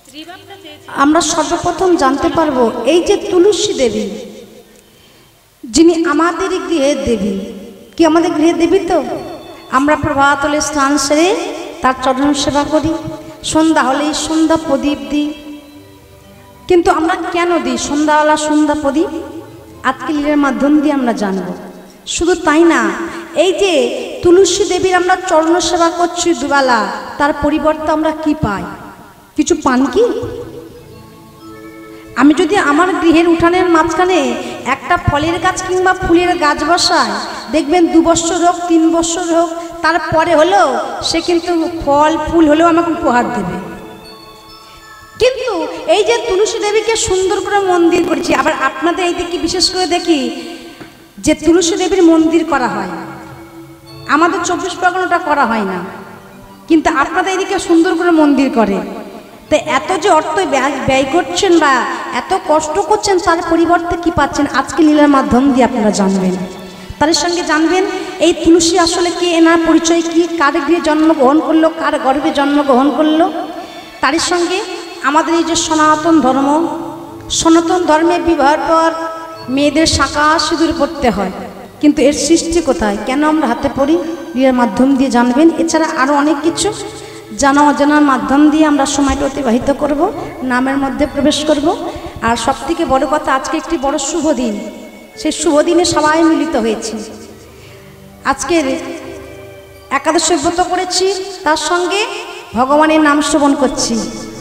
আমরা সর্বপ্রথম জানতে পারবো এই যে তুলসী দেবী, যিনি আমাদের গৃহের দেবী। কি আমাদের গৃহের দেবী? তো আমরা প্রভাত হলে স্নান সেরে তার চরণ সেবা করি, সন্ধ্যা হলেই সন্ধ্যা প্রদীপ দিই। কিন্তু আমরা কেন দিই সন্ধ্যাবেলা সন্ধ্যা প্রদীপ? আজকে লীলার মাধ্যম দিয়ে আমরা জানব। শুধু তাই না, এই যে তুলসী দেবীর আমরা চরণ সেবা করছি দুবেলা, তার পরিবর্তে আমরা কি পাই? কিছু পান কি? আমি যদি আমার গৃহের উঠানের মাঝখানে একটা ফলের গাছ কিংবা ফুলের গাছ বসাই, দেখবেন 2 বছর হোক 3 বছর হোক, তারপরে হলেও সে কিন্তু ফল ফুল হলেও আমাকে উপহার দেবে। কিন্তু এই যে তুলসী দেবীকে সুন্দর করে মন্দির করেছি, আবার আপনাদের এই দিকে বিশেষ করে দেখি যে তুলসী দেবীর মন্দির করা হয়, আমাদের 24 পরগনাটা করা হয় না, কিন্তু আপনাদের এইদিকে সুন্দর করে মন্দির করে। তো এত যে অর্থ ব্যয় করছেন বা এত কষ্ট করছেন, তার পরিবর্তে কি পাচ্ছেন আজকে লীলার মাধ্যম দিয়ে আপনারা জানবেন। তার সঙ্গে জানবেন এই তুলসী আসলে কি, এনার পরিচয় কি, কার গৃহে জন্মগ্রহণ করলো, কার গর্ভে জন্মগ্রহণ করলো। তার সঙ্গে আমাদের এই যে সনাতন ধর্ম, সনাতন ধর্মে বিবাহের পর মেয়েদের শাঁখা সিঁদুর পরতে হয়, কিন্তু এর সৃষ্টি কোথায়, কেন আমরা হাতে পড়ি, লীলার মাধ্যম দিয়ে জানবেন। এছাড়া আরও অনেক কিছু জানা অজানার মাধ্যম দিয়ে আমরা সময়টা অতিবাহিত করব, নামের মধ্যে প্রবেশ করব। আর সবথেকে বড় কথা, আজকে একটি বড় শুভ দিন, সেই শুভ দিনে সবাই মিলিত হয়েছে। আজকের একাদশী ব্রত করেছি, তার সঙ্গে ভগবানের নাম শ্রবণ করছি।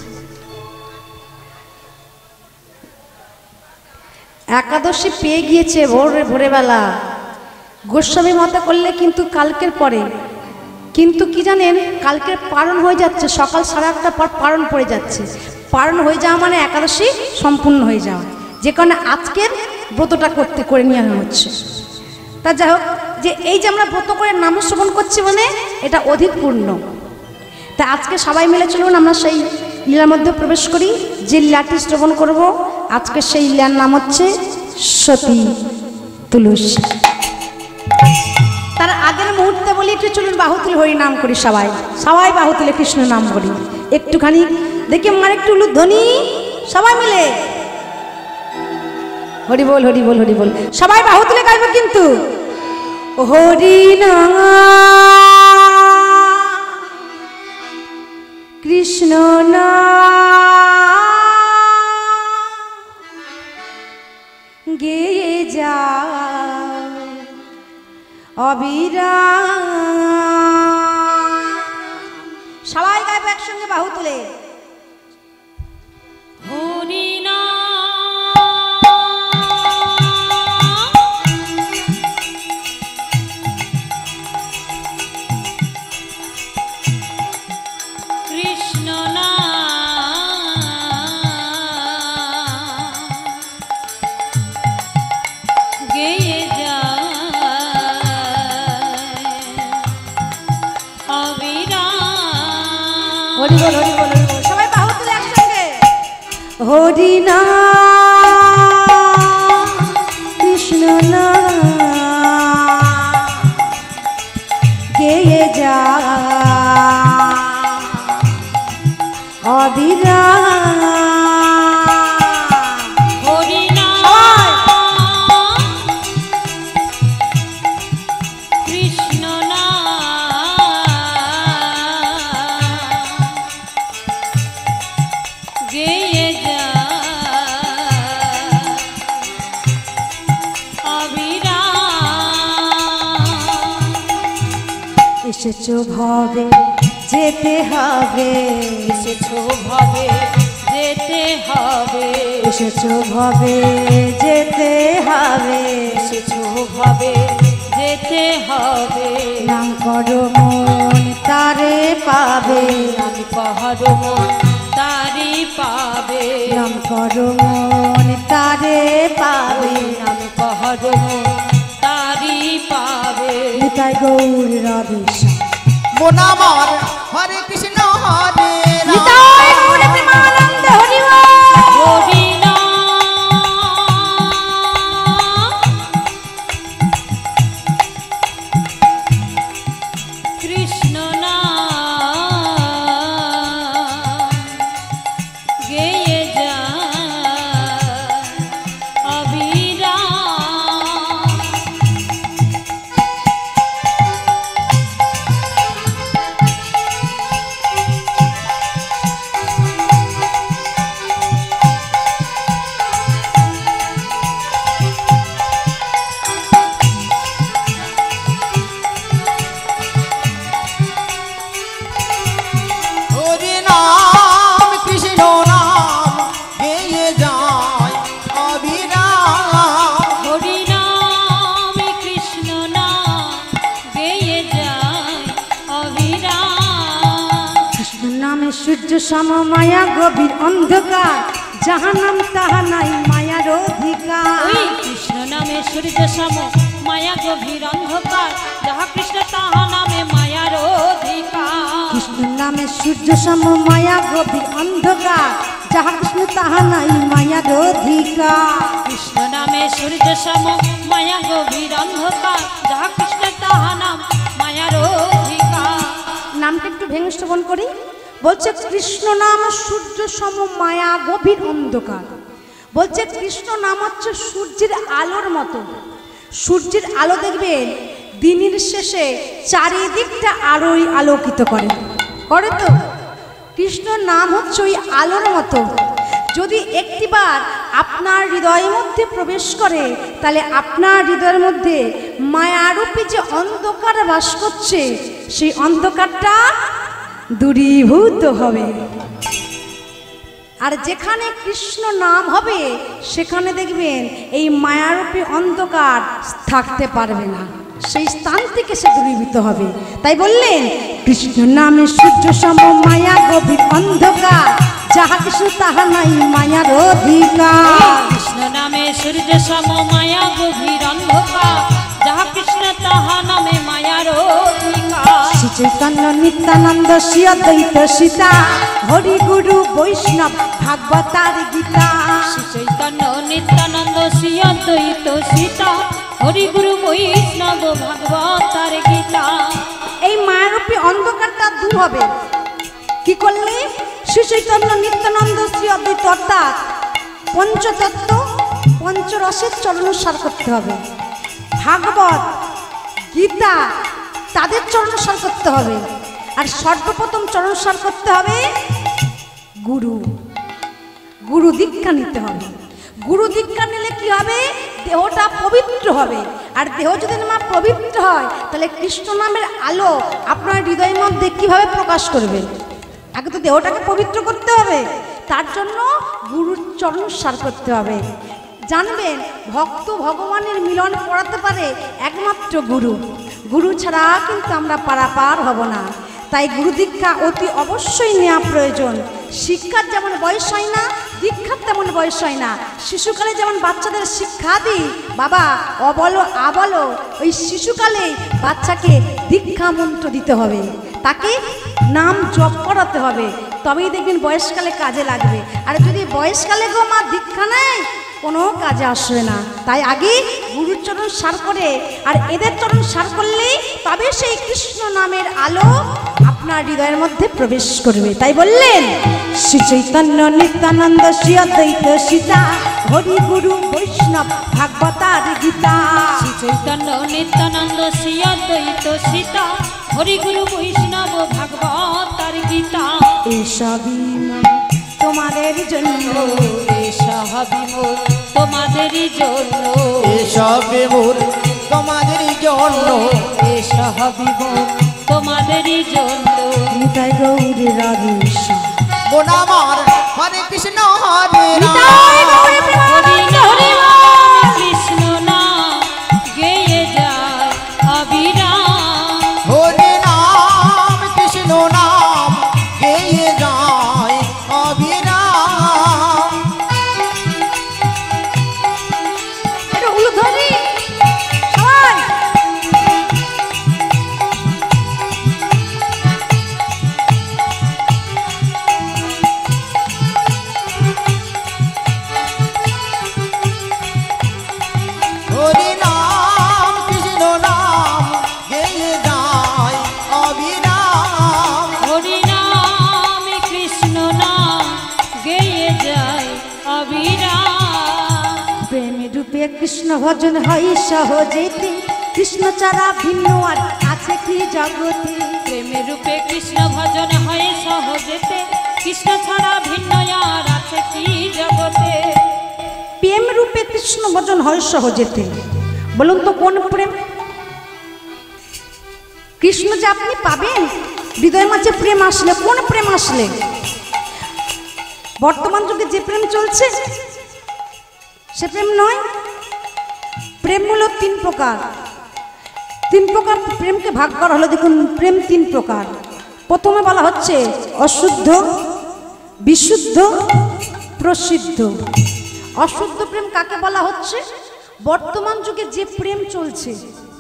একাদশী পেয়ে গিয়েছে ভোরবেলা, গোস্বামী মতে করলে কিন্তু কালকের পরে, কিন্তু কি জানেন, কালকের পারণ হয়ে যাচ্ছে, সকাল 8:30 পর পারণ পড়ে যাচ্ছে। পারণ হয়ে যাওয়া মানে একাদশী সম্পূর্ণ হয়ে যাওয়া, যে কারণে আজকের ব্রতটা করে নিয়ে আনা হচ্ছে। তা যাই হোক, যে এই যে আমরা ব্রত করে নাম শ্রবণ করছি মানে এটা অধিক পূর্ণ। তা আজকে সবাই মিলে চলুন আমরা সেই লীলার মধ্যে প্রবেশ করি। যে লীলাটি শ্রবণ করব আজকে সেই লীলার নাম হচ্ছে সতী তুলসী। তার আগের মুহূর্তে বলি একটু চলুন বাহু তুলে হরি নাম করি, সবাই সবাই বাহু তুলে কৃষ্ণ নাম করি একটুখানি, দেখি আমার একটু ধ্বনি সবাই মিলে হরি বল হরি বল হরি বল, সবাই বাহু তুলে গাইব কিন্তু হরি নাম কৃষ্ণ নাম গেয়ে যা অবিরাম। সবাই গাইব একসঙ্গে বাহু তুলে হরি কৃষ্ণ গেয়ে যা হরি বল হরি বল হরি বল, সবাই বাহু তুলে একসঙ্গে হরি নাম কৃষ্ণ নাম গেয়ে যা অবিরাম। হরি কৃষ্ণ গেয়ে যা অবিরাম। এসেছো ভবে যেতে হবে, এসেছো ভবে যেতে হবে, এসেছো ভবে যেতে হবে, এসেছো ভবে যেতে হবে। নাম করো মন তারে পাবে, আমি পাহাড় মন তারি পাবে, নাম করো মন তারে পাবে, আমি পাহাড় মন তারি পাবে। নিতাই গৌর রাধে বোনামার হরে কৃষ্ণ হরে রাম। নিতাই গৌর প্রেমানন্দ হরি বল। হরি কৃষ্ণ সূর্য সম মায়া গভীর অন্ধকার, যাহা নাম তাহা নাই মায়ার অধিকার। ওই কৃষ্ণ নামে সূর্য সম মায়া গভীর অন্ধকার, যাহা কৃষ্ণ তাহা নামে মায়ার অধিকার। কৃষ্ণ নামে সূর্য সম মায়া গভীর অন্ধকার, যাহা কৃষ্ণ তাহা নাই মায়ার অধিকার। কৃষ্ণ নামে সূর্য সম মায়া গভীর অন্ধকার, যাহা কৃষ্ণ তাহা নাম মায়ার অধিকার। নামটা একটু ভেঙে শ্রবণ করি। বলছে কৃষ্ণ নাম সূর্য সম মায়া গভীর অন্ধকার। বলছে কৃষ্ণ নাম হচ্ছে সূর্যের আলোর মতো। সূর্যের আলো দেখবেন দিনের শেষে চারিদিকটা আলোয় আলোকিত করে, করে তো। কৃষ্ণ নাম হচ্ছে ওই আলোর মতো। যদি একটিবার আপনার হৃদয়ের মধ্যে প্রবেশ করে, তাহলে আপনার হৃদয়ের মধ্যে মায়ারূপী যে অন্ধকার বাস করছে, সেই অন্ধকারটা দূরীভূত হবে। আর যেখানে কৃষ্ণ নাম হবে, সেখানে দেখবেন এই মায়ারূপী অন্ধকার থাকতে পারবে না, সেই স্থান থেকে সে দূরীভূত হবে। তাই বললেন কৃষ্ণ নামে সূর্য সম মায়া গভীর অন্ধকার, যাহা কৃষ্ণ তাহা নাই মায়ার অধিকার। কৃষ্ণ নামে সূর্য সম মায়া গভীর অন্ধকার, যাহা কৃষ্ণ তাহা নামে মায়ার অধিকার। শ্রী চৈতন্য নিত্যানন্দ শ্রী অদ্বৈত সীতা, হরি গুরু বৈষ্ণব ভাগবতার গীতা। শ্রী চৈতন্য নিত্যানন্দ শ্রী অদ্বৈত সীতা, হরি গুরু বৈষ্ণব ভাগবতার গীতা। এই মায়ারূপী অন্ধকারটা দূর হবে কি করলে? শ্রী চৈতন্য নিত্যানন্দ শ্রী অদ্বৈত অর্থাৎ পঞ্চতত্ত্ব পঞ্চরসের চরণসার করতে হবে। ভাগবত গীতা তাদের চরণসার করতে হবে। আর সর্বপ্রথম চরণসার করতে হবে গুরু। গুরু দীক্ষা নিতে হবে। গুরু দীক্ষা নিলে কি হবে? দেহটা পবিত্র হবে। আর দেহ যদি না পবিত্র হয়, তাহলে কৃষ্ণ নামের আলো আপনার হৃদয়ের মধ্যে কিভাবে প্রকাশ করবে? আগে তো দেহটাকে পবিত্র করতে হবে, তার জন্য গুরুর চরণ সার করতে হবে। জানবেন ভক্ত ভগবানের মিলন করাতে পারে একমাত্র গুরু। গুরু ছাড়া কিন্তু আমরা পারাপার হব না। তাই গুরু দীক্ষা অতি অবশ্যই নেওয়া প্রয়োজন। শিক্ষার যেমন বয়স হয় না, দীক্ষার তেমন বয়স হয় না। শিশুকালে যেমন বাচ্চাদের শিক্ষা দিই, বাবা অবলো আবলো, ওই শিশুকালে বাচ্চাকে দীক্ষা মন্ত্র দিতে হবে, তাকে নাম জপ করাতে হবে, তবেই দেখবেন বয়সকালে কাজে লাগবে। আর যদি বয়সকালে গো মা দীক্ষা নেয়, কোনো কাজে আসবে না। তাই আগে গুরুর চরণ সার করে, আর এদের চরণ সার করলেই তবে সেই কৃষ্ণ নামের আলো আপনার হৃদয়ের মধ্যে প্রবেশ করবে। তাই বললেন শ্রী চৈতন্য নিত্যানন্দ শ্রী অদ্বৈত সীতা, হরি গুরু বৈষ্ণব ভাগবতার গীতা। শ্রী চৈতন্য নিত্যানন্দ শ্রী অদ্বৈত সীতা, হরি গুরু বৈষ্ণব ভাগবতার গীতা। এসবই তোমাদের জন্য, এসবই মোর তোমাদেরই জন্য, এসবে মোর তোমাদেরই জন্য, এসবই মোর তোমাদেরই জন্য। নিতাই গৌর রাধে বোন আমার হরে কৃষ্ণ হরে রাম, হরি নাম কৃষ্ণ নাম গেয়ে যায় অবিরাম। হরে নাম কৃষ্ণ নাম গেয়ে যায় অবিরাম। এটা উলু ধরি সবাই। হরে নাম কৃষ্ণ নাম গেয়ে যায় অবিরাম। হরি নাম কৃষ্ণ নাম গেয়ে যায় অবিরাম। প্রেম রূপে কৃষ্ণ ভজন হয় সহজেতে, কৃষ্ণ ছাড়া ভিন্ন আর আছে কি জগতে? প্রেমে রূপে কৃষ্ণ ভজন হয় সহজেতে, কৃষ্ণ ছাড়া ভিন্ন আর আছে কি জগতে? প্রেম রূপে কৃষ্ণ ভজন হয় সহজেতে, বলুন তো কোন প্রেম? কৃষ্ণ যে আপনি পাবেন হৃদয়ের মাঝে প্রেম আসলে, কোন প্রেম আসলে? বর্তমান যুগে যে প্রেম চলছে সে প্রেম নয়। প্রেম হলো তিন প্রকার। তিন প্রকার প্রেমকে ভাগ করা হলো। দেখুন প্রেম তিন প্রকার। প্রথমে বলা হচ্ছে অশুদ্ধ, বিশুদ্ধ, প্রসিদ্ধ। অশুদ্ধ প্রেম কাকে বলা হচ্ছে? বর্তমান যুগে যে প্রেম চলছে,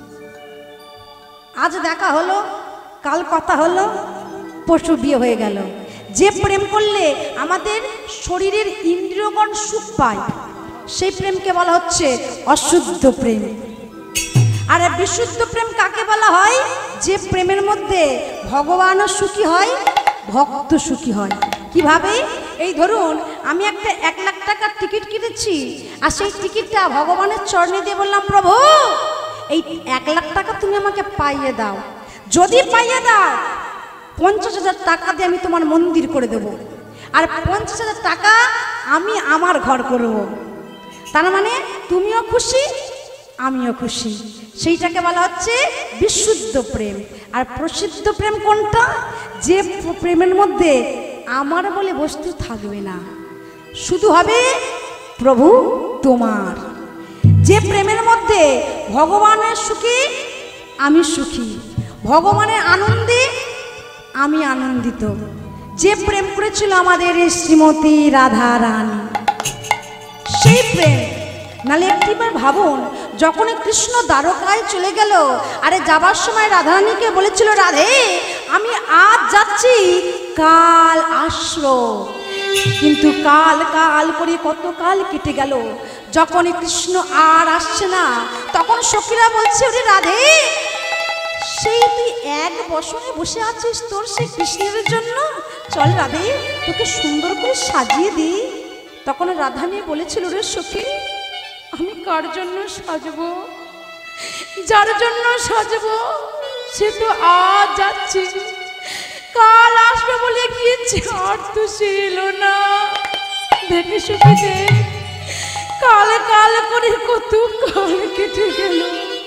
আজ দেখা হলো, কাল কথা হলো, পরশু বিয়ে হয়ে গেল, যে প্রেম করলে আমাদের শরীরের ইন্দ্রিয়গণ সুখ পায়, সেই প্রেমকে বলা হচ্ছে অশুদ্ধ প্রেম। আর বিশুদ্ধ প্রেম কাকে বলা হয়? যে প্রেমের মধ্যে ভগবানও সুখী হয়, ভক্ত সুখী হয়। কিভাবে? এই ধরুন আমি একটা 1 লাখ টাকার টিকিট কিনেছি, আর সেই টিকিটটা ভগবানের চরণে দিয়ে বললাম, প্রভু এই 1 লাখ টাকা তুমি আমাকে পাইয়ে দাও। যদি পাইয়ে দাও 50,000 টাকা দিয়ে আমি তোমার মন্দির করে দেব, আর 50,000 টাকা আমি আমার ঘর করব। তার মানে তুমিও খুশি, আমিও খুশি। সেইটাকে বলা হচ্ছে বিশুদ্ধ প্রেম। আর প্রসিদ্ধ প্রেম কোনটা? যে প্রেমের মধ্যে আমার বলে বস্তু থাকবে না, শুধু হবে প্রভু তোমার। যে প্রেমের মধ্যে ভগবানের সুখে আমি সুখী, ভগবানের আনন্দে আমি আনন্দিত। যে প্রেম করেছিল আমাদের শ্রীমতী রাধা রানী, সেই প্রেম। নালে একটিবার ভাবুন, যখন কৃষ্ণ দ্বারকায় চলে গেল, আরে যাবার সময় রাধারানীকে বলেছিল, রাধে আমি আজ যাচ্ছি, কাল আসবো। কিন্তু কাল কাল করে কত কাল কেটে গেল, যখন কৃষ্ণ আর আসছে না, তখন সখীরা বলছে, ওরে রাধে সেই তুই 1 বসনে বসে আছিস তোর সেই কৃষ্ণের জন্য, চল রাধে তোকে সুন্দর করে সাজিয়ে দিই। তখন রাধারানী বলেছিল, রে সখী আমি কার জন্য সাজবো? যার জন্য সাজবো সে তো আজ যাচ্ছে, কাল আসবে বলে গিয়েছে, আর তো সে এলো না। দেখে সখী দেখ, কাল কাল করে কত কাল কেটে গেল,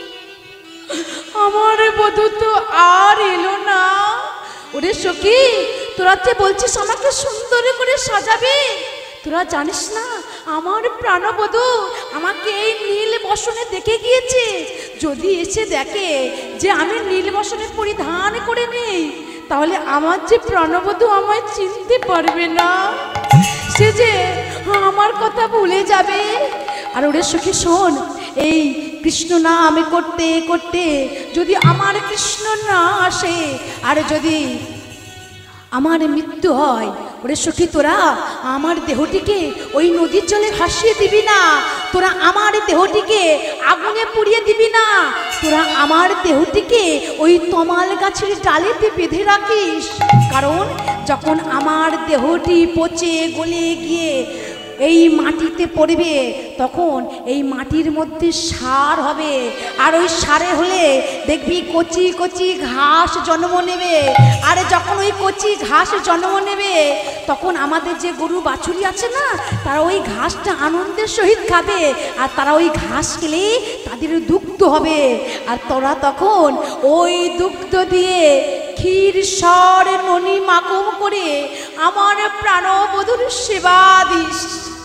আমার বধূ তো আর এলো না। ওরে সখী তোরা যে বলছিস আমাকে সুন্দর করে সাজাবে, তোরা জানিস না আমার প্রাণবধূ আমাকে এই নীল বসনে দেখে গিয়েছে। যদি এসে দেখে যে আমি নীল বসনে পরিধান করে নেই, তাহলে আমার যে প্রাণবধূ আমায় চিনতে পারবে না, সে যে আমার কথা ভুলে যাবে। আর ওরে সখী শোন, এই কৃষ্ণ নাম করতে করতে যদি আমার কৃষ্ণ না আসে, আর যদি আমার মৃত্যু হয়, ওরে সখী তোরা আমার দেহটিকে ওই নদীর জলে ভাসিয়ে দিবি না, তোরা আমার দেহটিকে আগুনে পুড়িয়ে দিবি না, তোরা আমার দেহটিকে ওই তমাল গাছের ডালেতে বেঁধে রাখিস। কারণ যখন আমার দেহটি পচে গলে গিয়ে এই মাটিতে পড়বে, তখন এই মাটির মধ্যে সার হবে, আর ওই সারে হলে দেখবি কচি কচি ঘাস জন্ম নেবে। আর যখন ওই কচি ঘাস জন্ম নেবে, তখন আমাদের যে গরু বাছুরি আছে না, তারা ওই ঘাসটা আনন্দের সহিত খাবে, আর তারা ওই ঘাস খেলে তাদের দুগ্ধ হবে, আর তোরা তখন ওই দুগ্ধ দিয়ে ক্ষীর সর ননি মাখম করে আমার প্রাণবধূর সেবা দিস।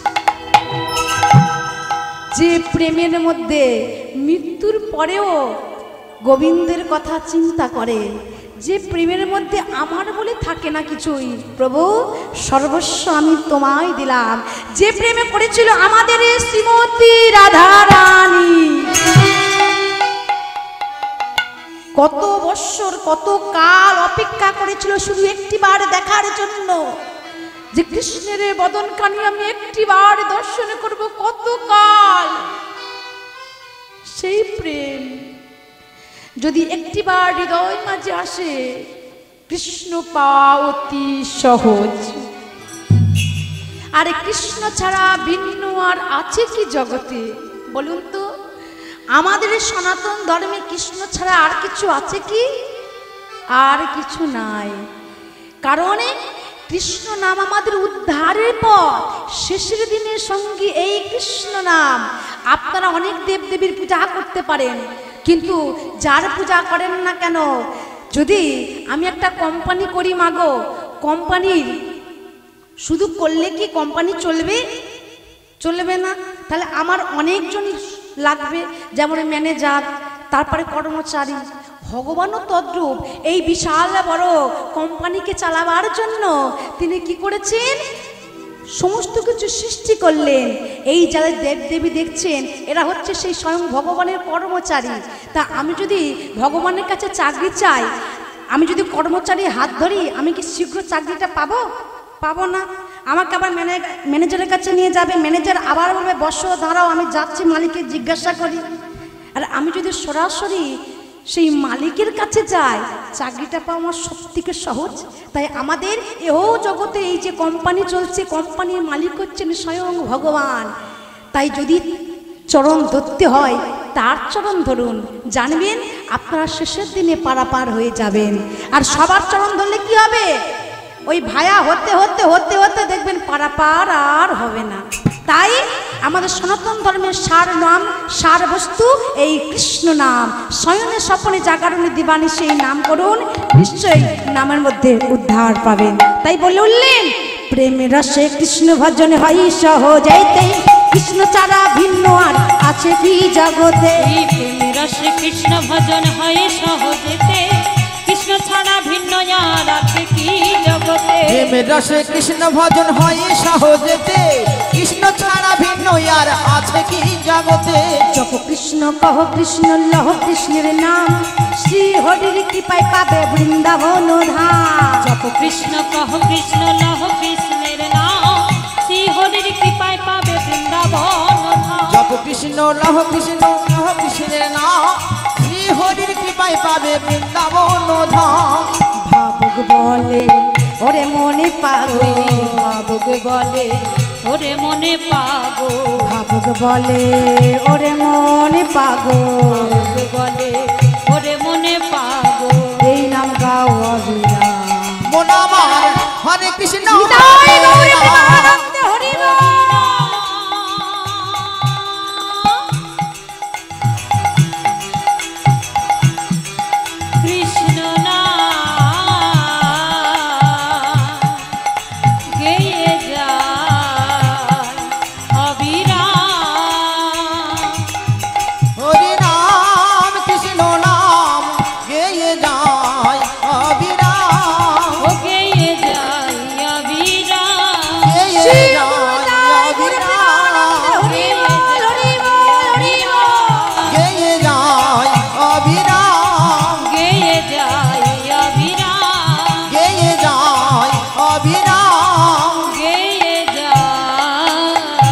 যে প্রেমের মধ্যে মৃত্যুর পরেও গোবিন্দের কথা চিন্তা করে, যে প্রেমের মধ্যে আমার বলে থাকে না কিছুই, প্রভু সর্বস্ব আমি তোমায় দিলাম, যে প্রেমে পড়েছিল আমাদের শ্রীমতী রাধা রানী, কত বৎসর কত কাল অপেক্ষা করেছিল শুধু একটিবার দেখার জন্য, যে কৃষ্ণের বদন কানি আমি একটিবার দর্শন করব, কত কাল। সেই প্রেম যদি একটিবার হৃদয় মাঝে আসে, কৃষ্ণ পাওয়া অতি সহজ। আর কৃষ্ণ ছাড়া ভিন্ন আর আছে কি জগতে? বলুন তো, আমাদের সনাতন ধর্মে কৃষ্ণ ছাড়া আর কিছু আছে কি? আর কিছু নাই। কারণ কৃষ্ণ নাম আমাদের উদ্ধারের পথ, শেষের দিনের সঙ্গী এই কৃষ্ণ নাম। আপনারা অনেক দেবদেবীর পূজা করতে পারেন, কিন্তু যার পূজা করেন না কেন, যদি আমি একটা কোম্পানি করি মাগো, কোম্পানির শুধু করলে কি কোম্পানি চলবে? চলবে না। তাহলে আমার অনেকজন লাগবে, যেমন ম্যানেজার, তারপরে কর্মচারী, ভগবানও তদ্রূপ এই বিশাল বড় কোম্পানিকে চালাবার জন্য তিনি কি করেছেন, সমস্ত কিছু সৃষ্টি করলেন। এই যারা দেবদেবী দেখছেন এরা হচ্ছে সেই স্বয়ং ভগবানের কর্মচারী। তা আমি যদি ভগবানের কাছে চাকরি চাই, আমি যদি কর্মচারী হাত ধরি, আমি কি শীঘ্র চাকরিটা পাবো? পাবো না। আমাকে আবার ম্যানেজারের কাছে নিয়ে যাবে, ম্যানেজার আবার বলবে বসো দাঁড়াও, আমি যাচ্ছি, মালিককে জিজ্ঞাসা করি। আর আমি যদি সরাসরি সেই মালিকের কাছে যাই, চাকরিটা পাওয়া আমার সবথেকে সহজ। তাই আমাদের এও জগতে এই যে কোম্পানি চলছে, কোম্পানির মালিক হচ্ছেন স্বয়ং ভগবান। তাই যদি চরণ ধরতে হয় তার চরণ ধরুন, জানবেন আপনারা শেষের দিনে পারাপার হয়ে যাবেন। আর সবার চরণ ধরলে কি হবে, ওই ভায়া হতে হতে হতে হতে দেখবেন পারাপার আর হবে না। তাই আমাদের সনাতন ধর্মের সার নাম, সার বস্তু এই কৃষ্ণ নাম। শয়নে স্বপনে জাগরণে দিবানি সেই নাম করুন, নিশ্চয়ই নামের মধ্যে উদ্ধার পাবেন। তাই বলে উঠলেন, প্রেমের রসে কৃষ্ণ ভজন হয় সহজেতে, কৃষ্ণ ছাড়া ভিন্ন আর আছে কি জগতে। প্রেমের রসে কৃষ্ণ ভজন হয় সহজেতে, কৃষ্ণ ছাড়া ভিন্ন আর আছে কি জগতে। প্রেমের রসে কৃষ্ণ ভজন হয় সহজেতে, কৃষ্ণ ছাড়া ভিন্ন আর আছে কি জগতে। জপ কৃষ্ণ কহ কৃষ্ণ লহ কৃষ্ণের নাম, শ্রী হরির কৃপায় পাবে বৃন্দাবন ধাম। জপ কৃষ্ণ কহ কৃষ্ণ লহ কৃষ্ণের নাম, শ্রী হরির কৃপায় পাবে বৃন্দাবন ধাম। জপ কৃষ্ণ লহ কৃষ্ণ লহ কৃষ্ণের নাম, শ্রী হরির কৃপায় পাবে বৃন্দাবন ধাম। ভাবুক বলে ওরে মনে পাগো, ভাবুক বলে ওরে মনে পাগো, ভাবুক বলে ওরে মনে পাগো, ভাবুক বলে ওরে মনে পাগো। এই নাম গাও অবিরাম। মন আমার হরে কৃষ্ণ নিতাই হরে গৌরী রাম। প্রেমানন্দে হরি বল। কৃষ্ণ নাম গেয়ে যায় অবিরাম। হরি নাম কৃষ্ণ নাম গেয়ে যায় অবিরাম, ও গেয়ে যায় অবিরাম। গেয়ে যায় অবিরাম, হরি বল, হরি বল, হরি বল। গেয়ে যায় অবিরাম, গেয়ে যায় অবিরাম, গেয়ে যায় অবিরাম। গেয়ে যায়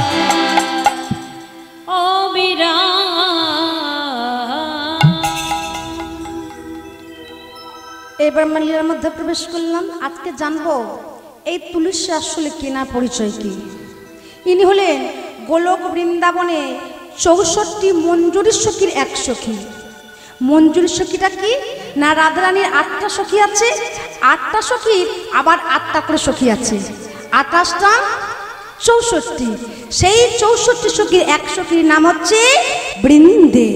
অবিরাম। এবার মালিয়ার মধ্যে প্রবেশ করলাম। আজকে জানবো এই তুলসী আসলে কেনা পরিচয় কি। ইনি হলেন গোলক বৃন্দাবনে 64 মঞ্জুরি সখীর এক সখী। মঞ্জুরি সখীটা কি না, রাধারানীর 8টা সখী আছে, 8টা সখী আবার 8টা করে সখী আছে, 28টা 64। সেই 64 সখীর এক সখীর নাম হচ্ছে বৃন্দে।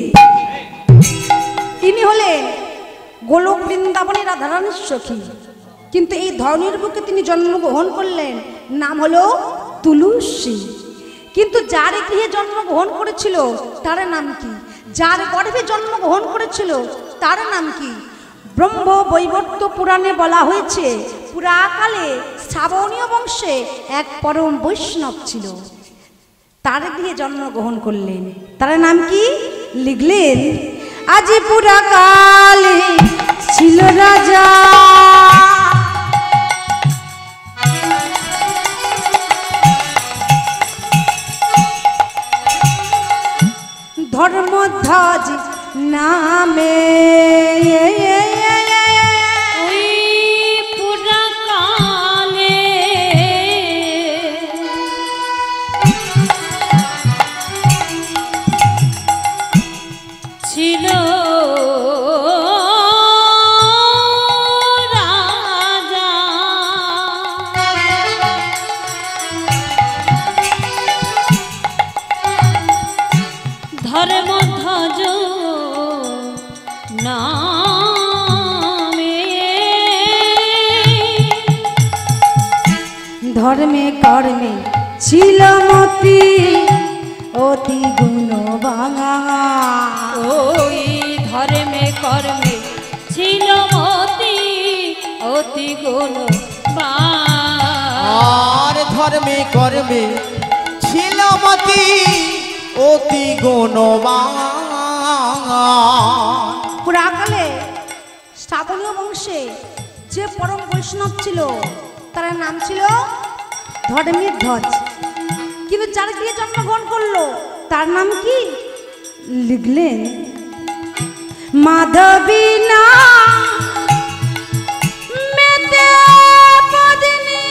ইনি হলেন গোলক বৃন্দাবনে রাধারানীর সখী, কিন্তু এই ধরনের বুকে তিনি জন্মগ্রহণ করলেন, নাম হলো তুলসী। কিন্তু যার গৃহে জন্মগ্রহণ করেছিল তার নাম কি, যার গর্ভে জন্মগ্রহণ করেছিল তার নাম কি। ব্রহ্ম বৈবর্ত পুরাণে বলা হয়েছে, পুরাকালে শ্রাবণীয় বংশে এক পরম বৈষ্ণব ছিল, তার গৃহে জন্মগ্রহণ করলেন, তার নাম কি লিখলেন, আজি পুরাকালে ছিল রাজা, ধর্মধ্বজ নামে। ওই পুরাকালে ছিল রাজা, ধর্মধ্বজ নামে। ধর্মে কর্মে ছিল মতি অতি গুণবাঙা, ওই ধর্মে কর্মে ছিল মতি অতি গুণবান। আর ধর্মে কর্মে ছিল মতি অতি গুণবান। পুরাকালে শ্রাবণীয় বংশে যে পরম বৈষ্ণব ছিল তার নাম ছিল ধর্মের ধ্বজ। কিন্তু যার গিয়ে জন্মগ্রহণ করলো তার নাম কি লিখলেন মাধবী না মেতে পদিনী।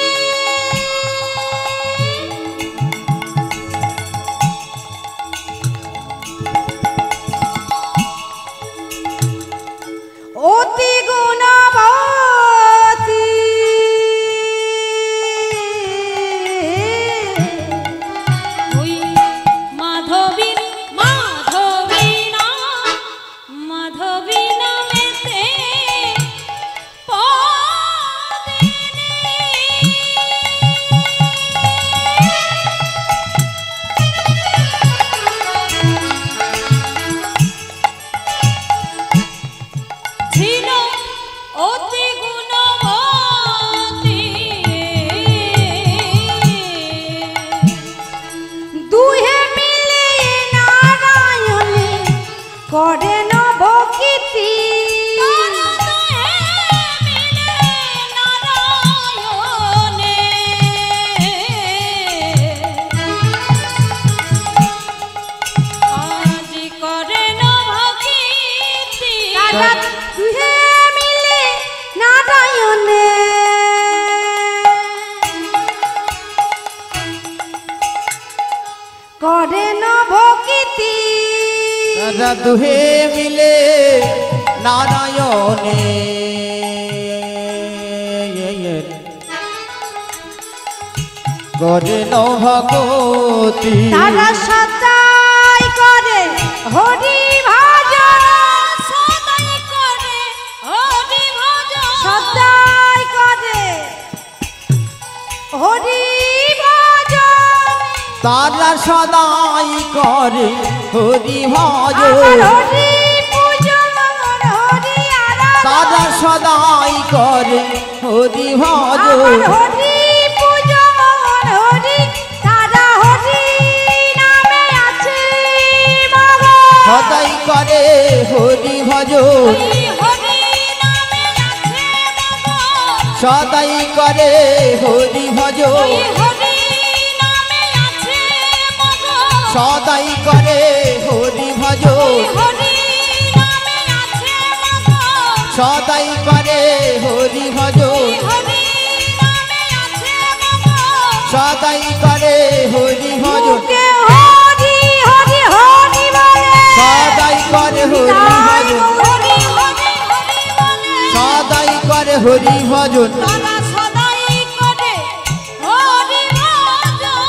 অতি গুণবতী ওই মাধবী মাধবী না মাধবী নামেতে ছিল অতি গুণবতী। দুহে মিলে নারায়ণে করে নবকীর্তি। তারা দুহে মিলে নারায়ণে করে নবকীর্তি। তারা দুহে মিলে নারায়ণে করে ভগতি। তারা সদাই করে হরি ভজন। সদাই করে হরি ভজন। সদাই করে হরি ভজন। তারা সদাই করে হরি ভজন। আমার হরি পূজন আমার হরি আরাধনা। তারা সদাই করে হরি আমার ভজন। হরি পূজন আমার হরি। তারা হরি নামে আছে মগন। সদাই করে হরি ভজন। ওই হরি নামে আছে মগন। সদাই করে হরি ভজন। ওই হরি নামে আছে মগন। সদাই করে হরি ভজন। ওই হরি নামে আছে মগন। সদাই করে হরি ভজন। ওই হরি নামে আছে মগন। সদাই করে হরি ভজন। মুখে হরি হরি হরি বলে। সদাই করে হরি তাই ভজন। হরি হরি হরি বলে। সদাই করে হরি ভজন। তারা সদাই করে হরি ভজন।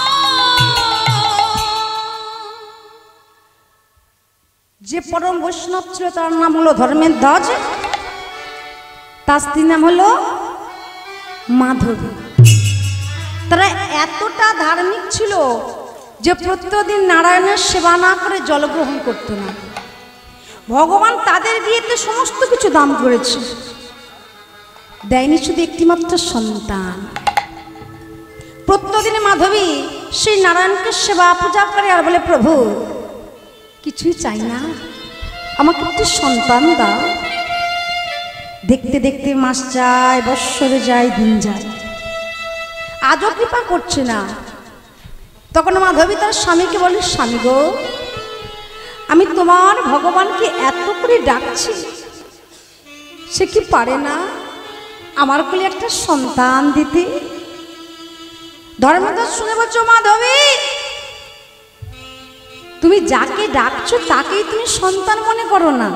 যে পরম বৈষ্ণব ছিল তার নাম হলো ধর্মের ধ্বজ। তার স্ত্রীর নাম হলো মাধবী। তারা এতটা ধার্মিক ছিল যে প্রত্যেকদিন নারায়ণের সেবা না করে জলগ্রহণ করত না। ভগবান তাদের বিয়েতে সমস্ত কিছু দান করেছে, দেয়নি শুধু একটিমাত্র সন্তান। প্রত্যেকদিন মাধবী সেই নারায়ণকে সেবা পূজা করে আর বলে প্রভু কিছুই চাই না, আমাকে একটু সন্তান দাও। দেখতে দেখতে মাস যায়, বৎসর যায়, দিন যায়, আজও কৃপা করছে না। তখন মাধবী তার স্বামীকে বলে স্বামী গো, আমি তোমার ভগবানকে এত করে ডাকছি, সে কি পারে না আমার কোলে একটা সন্তান দিতে? ধর্মদাস শুনে বলছো মাধবী তুমি যাকে ডাকছো তাকেই তুমি সন্তান মনে করো না,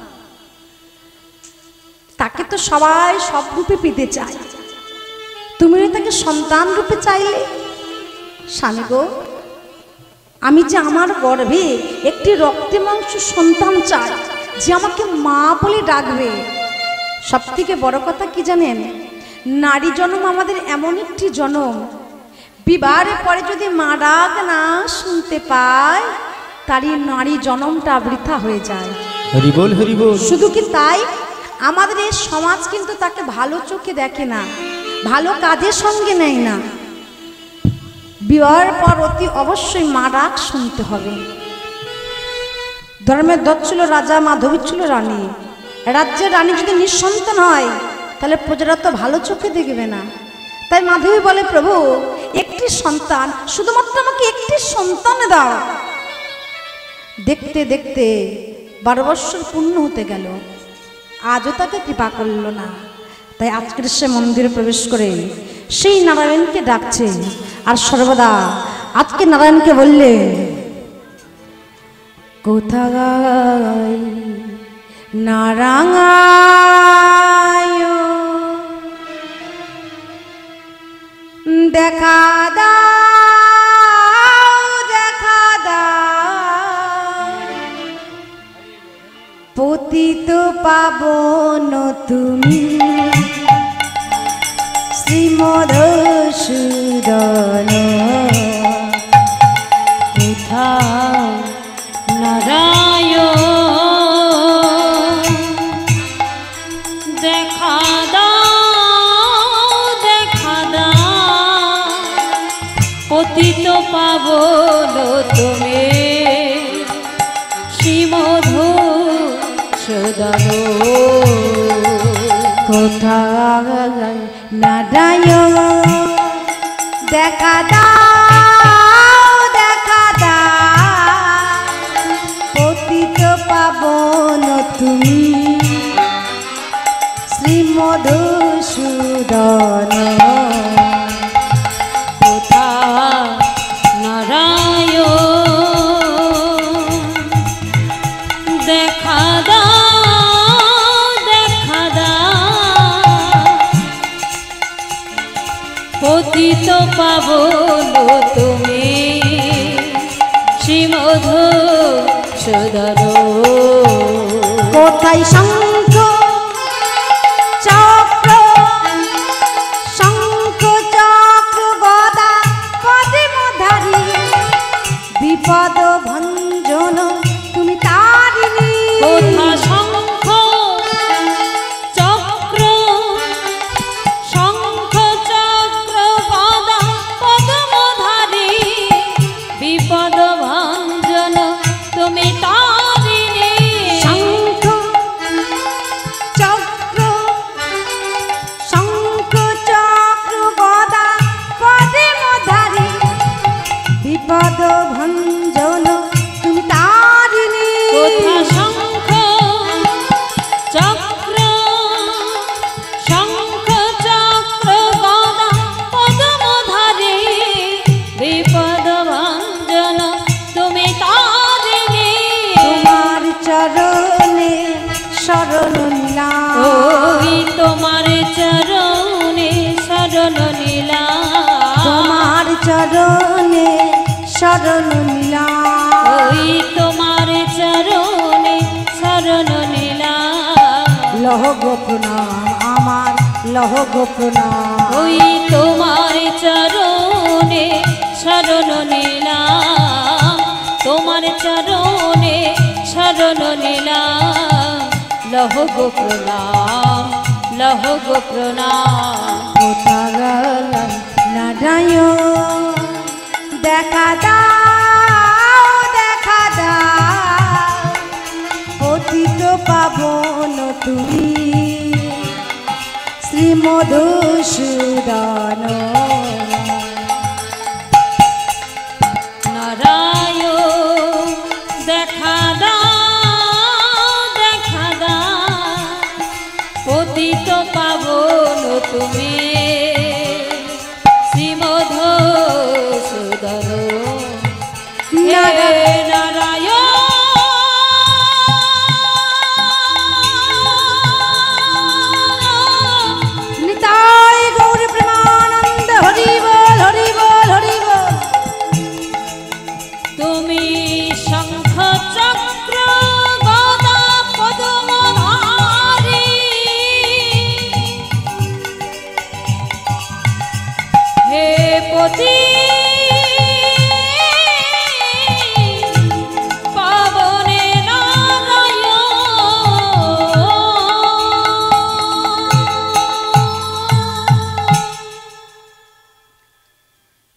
তাকে তো সবাই সব রূপে পেতে চায়, তুমি তাকে সন্তান রূপে চাইলে। স্বামী গো, আমি যে আমার গর্ভে একটি রক্তে মাংস সন্তান চাই যে আমাকে মা বলে ডাকবে। সব থেকে বড় কথা কি জানেন, নারী জন্ম আমাদের এমন একটি জন্ম, বিবাহের পরে যদি মা ডাক না শুনতে পায় তারই নারী জন্মটা বৃথা হয়ে যায়। হরি বল হরি বল। শুধু কি তাই, আমাদের এই সমাজ কিন্তু তাকে ভালো চোখে দেখে না, ভালো কাজের সঙ্গে নেয় না। বিবাহের পর অতি অবশ্যই মা ডাক শুনতে হবে। ধর্মের দত্ত ছিল রাজা, মাধবী ছিল রানী। রাজ্যের রানী যদি নিঃসন্তান হয় তাহলে প্রজারা তো ভালো চোখে দেখবে না। তাই মাধবী বলে, প্রভু একটি সন্তান, শুধুমাত্র আমাকে একটি সন্তান দাও। দেখতে দেখতে 12 বৎসর পূর্ণ হতে গেল, আজও তাকে কৃপা করল না। তাই আজকের সে মন্দিরে প্রবেশ করে সেই নারায়ণকে ডাকছে, আর সর্বদা আজকে নারায়ণকে বললে, কোথায় নারায়ণ দেখা দাও, দেখা দাও, পতিত পাবন তুমি শ্রীমধুসূদন। কোথাও নারায়ণ দেখা দাও, দেখা দাও, পতিত পাবন তুমি শ্রীমধুসূদন। কোথায় নারায়ণ দেখা দাও, দেখা দাও, পতিত পাবন তুমি শ্রীমধুসূদন। কোথায় নারায়ণ দেখা দাও, দেখা দাও, পতিত পাবন তুমি শ্রীমধুসূদন। কোথায় শঙ্খ চক্র, শঙ্খ চক্র গদা পদ্মধারী, বিপদ ভঞ্জন তুমি তারিণী। কোথা শঙ্খ চক্র, শঙ্খ চক্র গদা পদ্মধারী, বিপদ ভঞ্জন তুমি তারিণী। শঙ্খ চক্র, শঙ্খ চক্র গদা পদ্মধারী, বিপদ ভঞ্জন তুমি তারিণী। কোথা শঙ্খ চক্র, শঙ্খ চক্র গদা পদ্মধারী, বিপদ ভঞ্জন তুমি তারিণী। তোমার চরণে শরণ নিলাম, ওই তোমার চরণে শরণ নিলাম, তোমার চরণে শরণ নিলাম। ওই তোমার চরণে শরণ নিলাম। লহ গো প্রণাম আমার, লহ গো প্রণাম। ওই তোমার চরণে শরণ নিলাম, তোমার চরণে শরণ নিলাম। লহ গো প্রণাম, লহ গো প্রণাম। কোথায় নারায়ণ দেখা দাও, দেখা দাও, পতিত পাবন তুমি শ্রীমধুসূদন। নারায়ণ দেখা দাও, দেখা দাও, পতিত পাবন তুমি শ্রীমধুসূদন। হে নারায়ণ নিতাই গৌর প্রেমানন্দ, হরি বল হরি বল হরি বল। তুমি শঙ্খ চক্র গদা পদ্মধারী, হে পতি পাবনে নারায়ণ,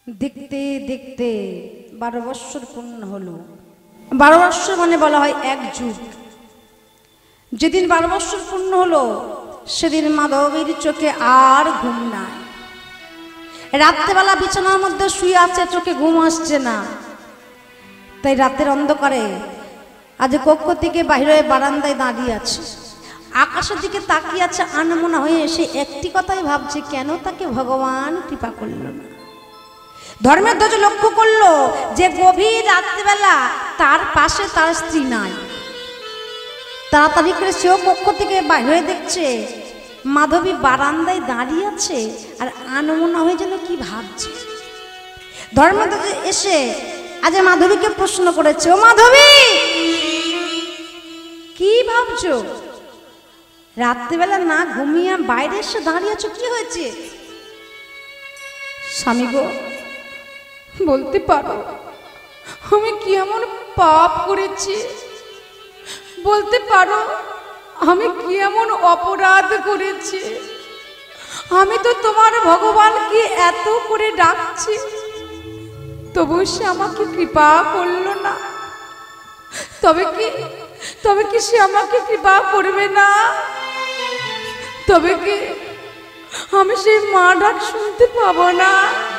দেখতে দেখতে 12 বৎসর পূর্ণ হলো। 12 বৎসর মানে বলা হয় এক যুগ। যেদিন 12 বৎসর পূর্ণ হলো সেদিন মাধবীর চোখে আর ঘুম নাই। রাত্রেবেলা বিছানার মধ্যে শুয়ে আছে, চোখে ঘুম আসছে না। তাই রাতের অন্ধকারে আজ কক্ষ থেকে বাইরে বারান্দায় দাঁড়িয়ে আছে, আকাশের দিকে তাকিয়ে আছে, আনমনা হয়ে এসে একটি কথাই ভাবছে, কেন তাকে ভগবান কৃপা করল না। ধর্মেধ্বজ লক্ষ্য করলো যে গভীর রাত্রিবেলা তার পাশে তার স্ত্রী নাই। তাড়াতাড়ি করে সেও কক্ষ থেকে বাইরে দেখছে মাধবী বারান্দায় দাঁড়িয়ে আছে আর আনমনা হয়ে যেন কি ভাবছে। ধর্মেধ্বজ এসে আজ মাধবীকে প্রশ্ন করেছে, ও মাধবী, কি ভাবছো? রাত্রিবেলা না ঘুমিয়ে বাইরে এসে দাঁড়িয়ে আছো, কি হয়েছে? স্বামী গো, বলতে পারো আমি কি এমন পাপ করেছি? বলতে পারো আমি কি এমন অপরাধ করেছি? আমি তো তোমার ভগবানকে এত করে ডাকছি, তবু সে আমাকে কৃপা করলো না। তবে কি সে আমাকে কৃপা করবে না? তবে কি আমি সেই মা ডাক শুনতে পাবো না?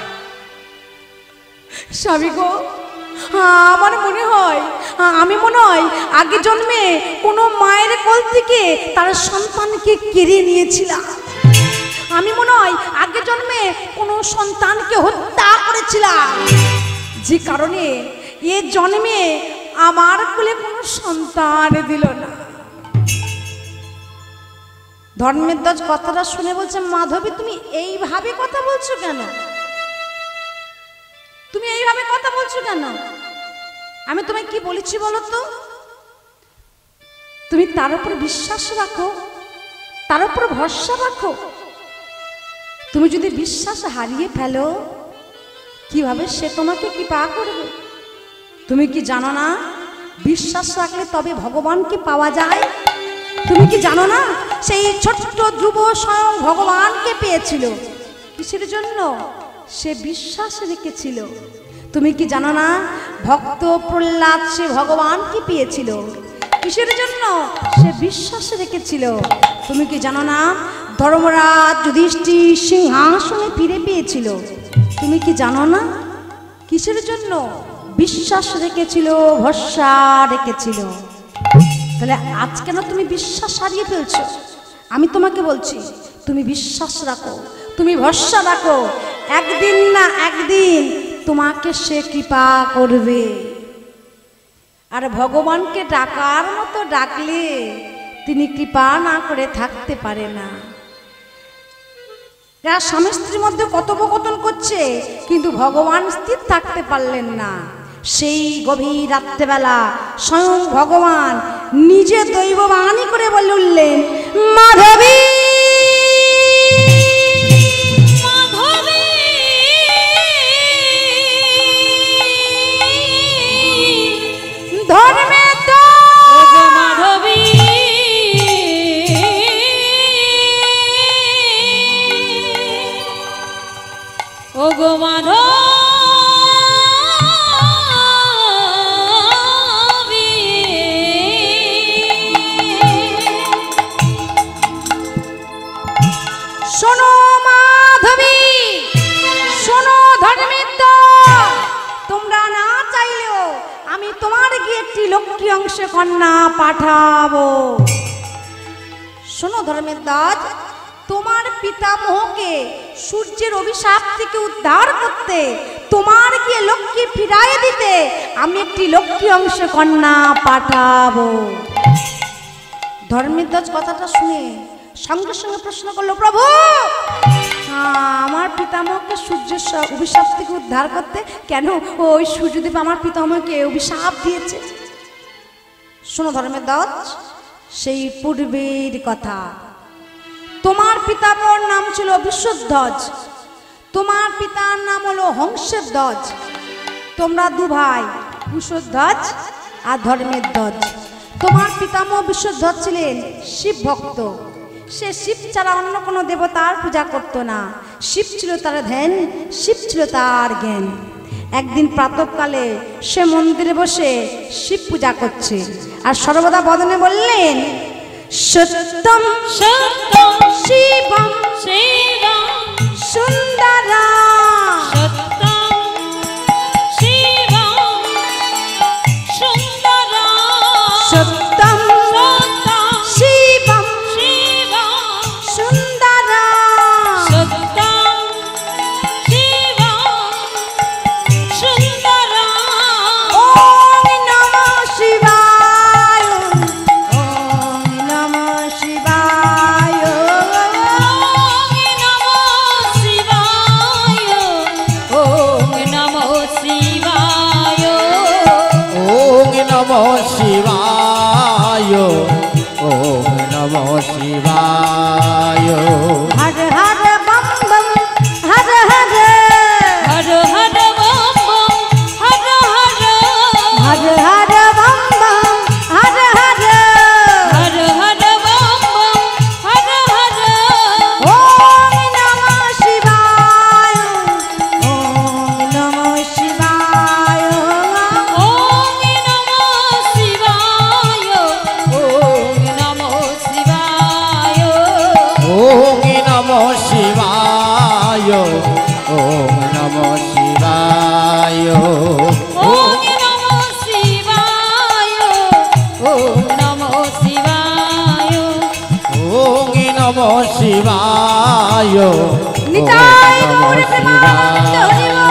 স্বামী গো, আমার মনে হয় আমি আগে জন্মে কোনো মায়ের কোল থেকে তার সন্তানকে কেড়ে নিয়েছিলাম। আমি মনে হয় আগে জন্মে কোনো সন্তানকে হত্যা করেছিলাম, যে কারণে এ জন্মে আমার কোলে কোনো সন্তান দিল না। ধর্মেধ্বজ কথাটা শুনে বলছে, মাধবী তুমি এইভাবে কথা বলছো কেন? তুমি এইভাবে কথা বলছো কেন? আমি তোমায় কি বলেছি বলো তো? তুমি তার উপর বিশ্বাস রাখো, তার উপর ভরসা রাখো। তুমি যদি বিশ্বাস হারিয়ে ফেলো, কিভাবে সে তোমাকে কৃপা করবে? তুমি কি জানো না বিশ্বাস রাখলে তবে ভগবানকে পাওয়া যায়? তুমি কি জানো না সেই ছোট্ট ধ্রুব স্বয়ং ভগবানকে পেয়েছিল? কিসের জন্য? সে বিশ্বাস রেখেছিল। তুমি কি জানো না ভক্ত প্রহ্লাদ সে ভগবানকে পেয়েছিল? কিসের জন্য? সে বিশ্বাস রেখেছিল। তুমি কি জানো না ধর্মরাজ যুধিষ্ঠির সিংহাসনে ফিরে পেয়েছিল? তুমি কি জানো না কিসের জন্য? বিশ্বাস রেখেছিল, ভরসা রেখেছিল। তাহলে আজ কেন তুমি বিশ্বাস হারিয়ে ফেলছো? আমি তোমাকে বলছি, তুমি বিশ্বাস রাখো, তুমি ভরসা রাখো, একদিন না একদিন তোমাকে সে কৃপা করবে। আর ভগবানকে ডাকার মতো ডাকলে তিনি কৃপা না করে থাকতে পারে না। যারা স্বামী স্ত্রীর মধ্যে কথোপকথন করছে কিন্তু ভগবান স্থির থাকতে পারলেন না, সেই গভীর রাত্রেবেলা স্বয়ং ভগবান নিজে দৈববাণী করে বলে উঠলেন, মাধবী লক্ষ্মী অংশে কন্যা পাঠাবো। শোনো ধর্মেধ্বজ, তোমার পিতামহকে সূর্যের অভিশাপ থেকে উদ্ধার করতে, তোমার গিয়ে লক্ষ্মী ফিরাই দিতে আমি একটি লক্ষ্মী অংশে কন্যা পাঠাবো। ধর্মেধ্বজ কথাটা শুনে সঙ্গে সঙ্গে প্রশ্ন করলো, প্রভু আমার পিতামহকে সূর্যের অভিশাপ থেকে উদ্ধার করতে কেন ওই সূর্যদেব আমার পিতামহকে অভিশাপ দিয়েছে? শোনো ধর্মেধ্বজ, সেই পূর্বের কথা। তোমার পিতামহর নাম ছিল বিশ্বধ্বজ, তোমার পিতার নাম হলো হংসধ্বজ। তোমরা দু ভাই, কুশধ্বজ আর ধর্মেধ্বজ। তোমার পিতামহ বিশ্বধ্বজ ছিলেন শিব ভক্ত। সে শিব ছাড়া অন্য কোনো দেবতার পূজা করত না। শিব ছিল তার ধ্যান, শিব ছিল তার জ্ঞান। একদিন প্রাতঃকালে সে মন্দিরে বসে শিব পূজা করছে, আর সর্বদা বদনে বললেন, সত্যম সত্যম শিবম শিবম সুন্দরম। সত্যম শিবম সুন্দরম। সত্যম সত্যম শিবম শিবম সুন্দরম। সত্যম শিবম সুন্দরম। ওম নমঃ শিবায়, ওম নমঃ শিবায়। ওম নমঃ শিবায়। ওম নমঃ শিবায়, ওম নমঃ শিবায়। হর হর বম বম হর হর, হর হর বম বম হর হর। হর হর বম বম হর হর। হর হর বম বম হর হর। ওম নমঃ শিবায়, ওম নমঃ শিবায়। ওম নমঃ শিবায়। ওম নমঃ শিবায়। ওম নমঃ শিবায়, ওম নমঃ শিবায়। ওম নমঃ শিবায়। ওম নমঃ শিবায়। ওম নমঃ শিবায়, নিতাই ওম গৌর নমঃ প্রেমানন্দ হরি বল।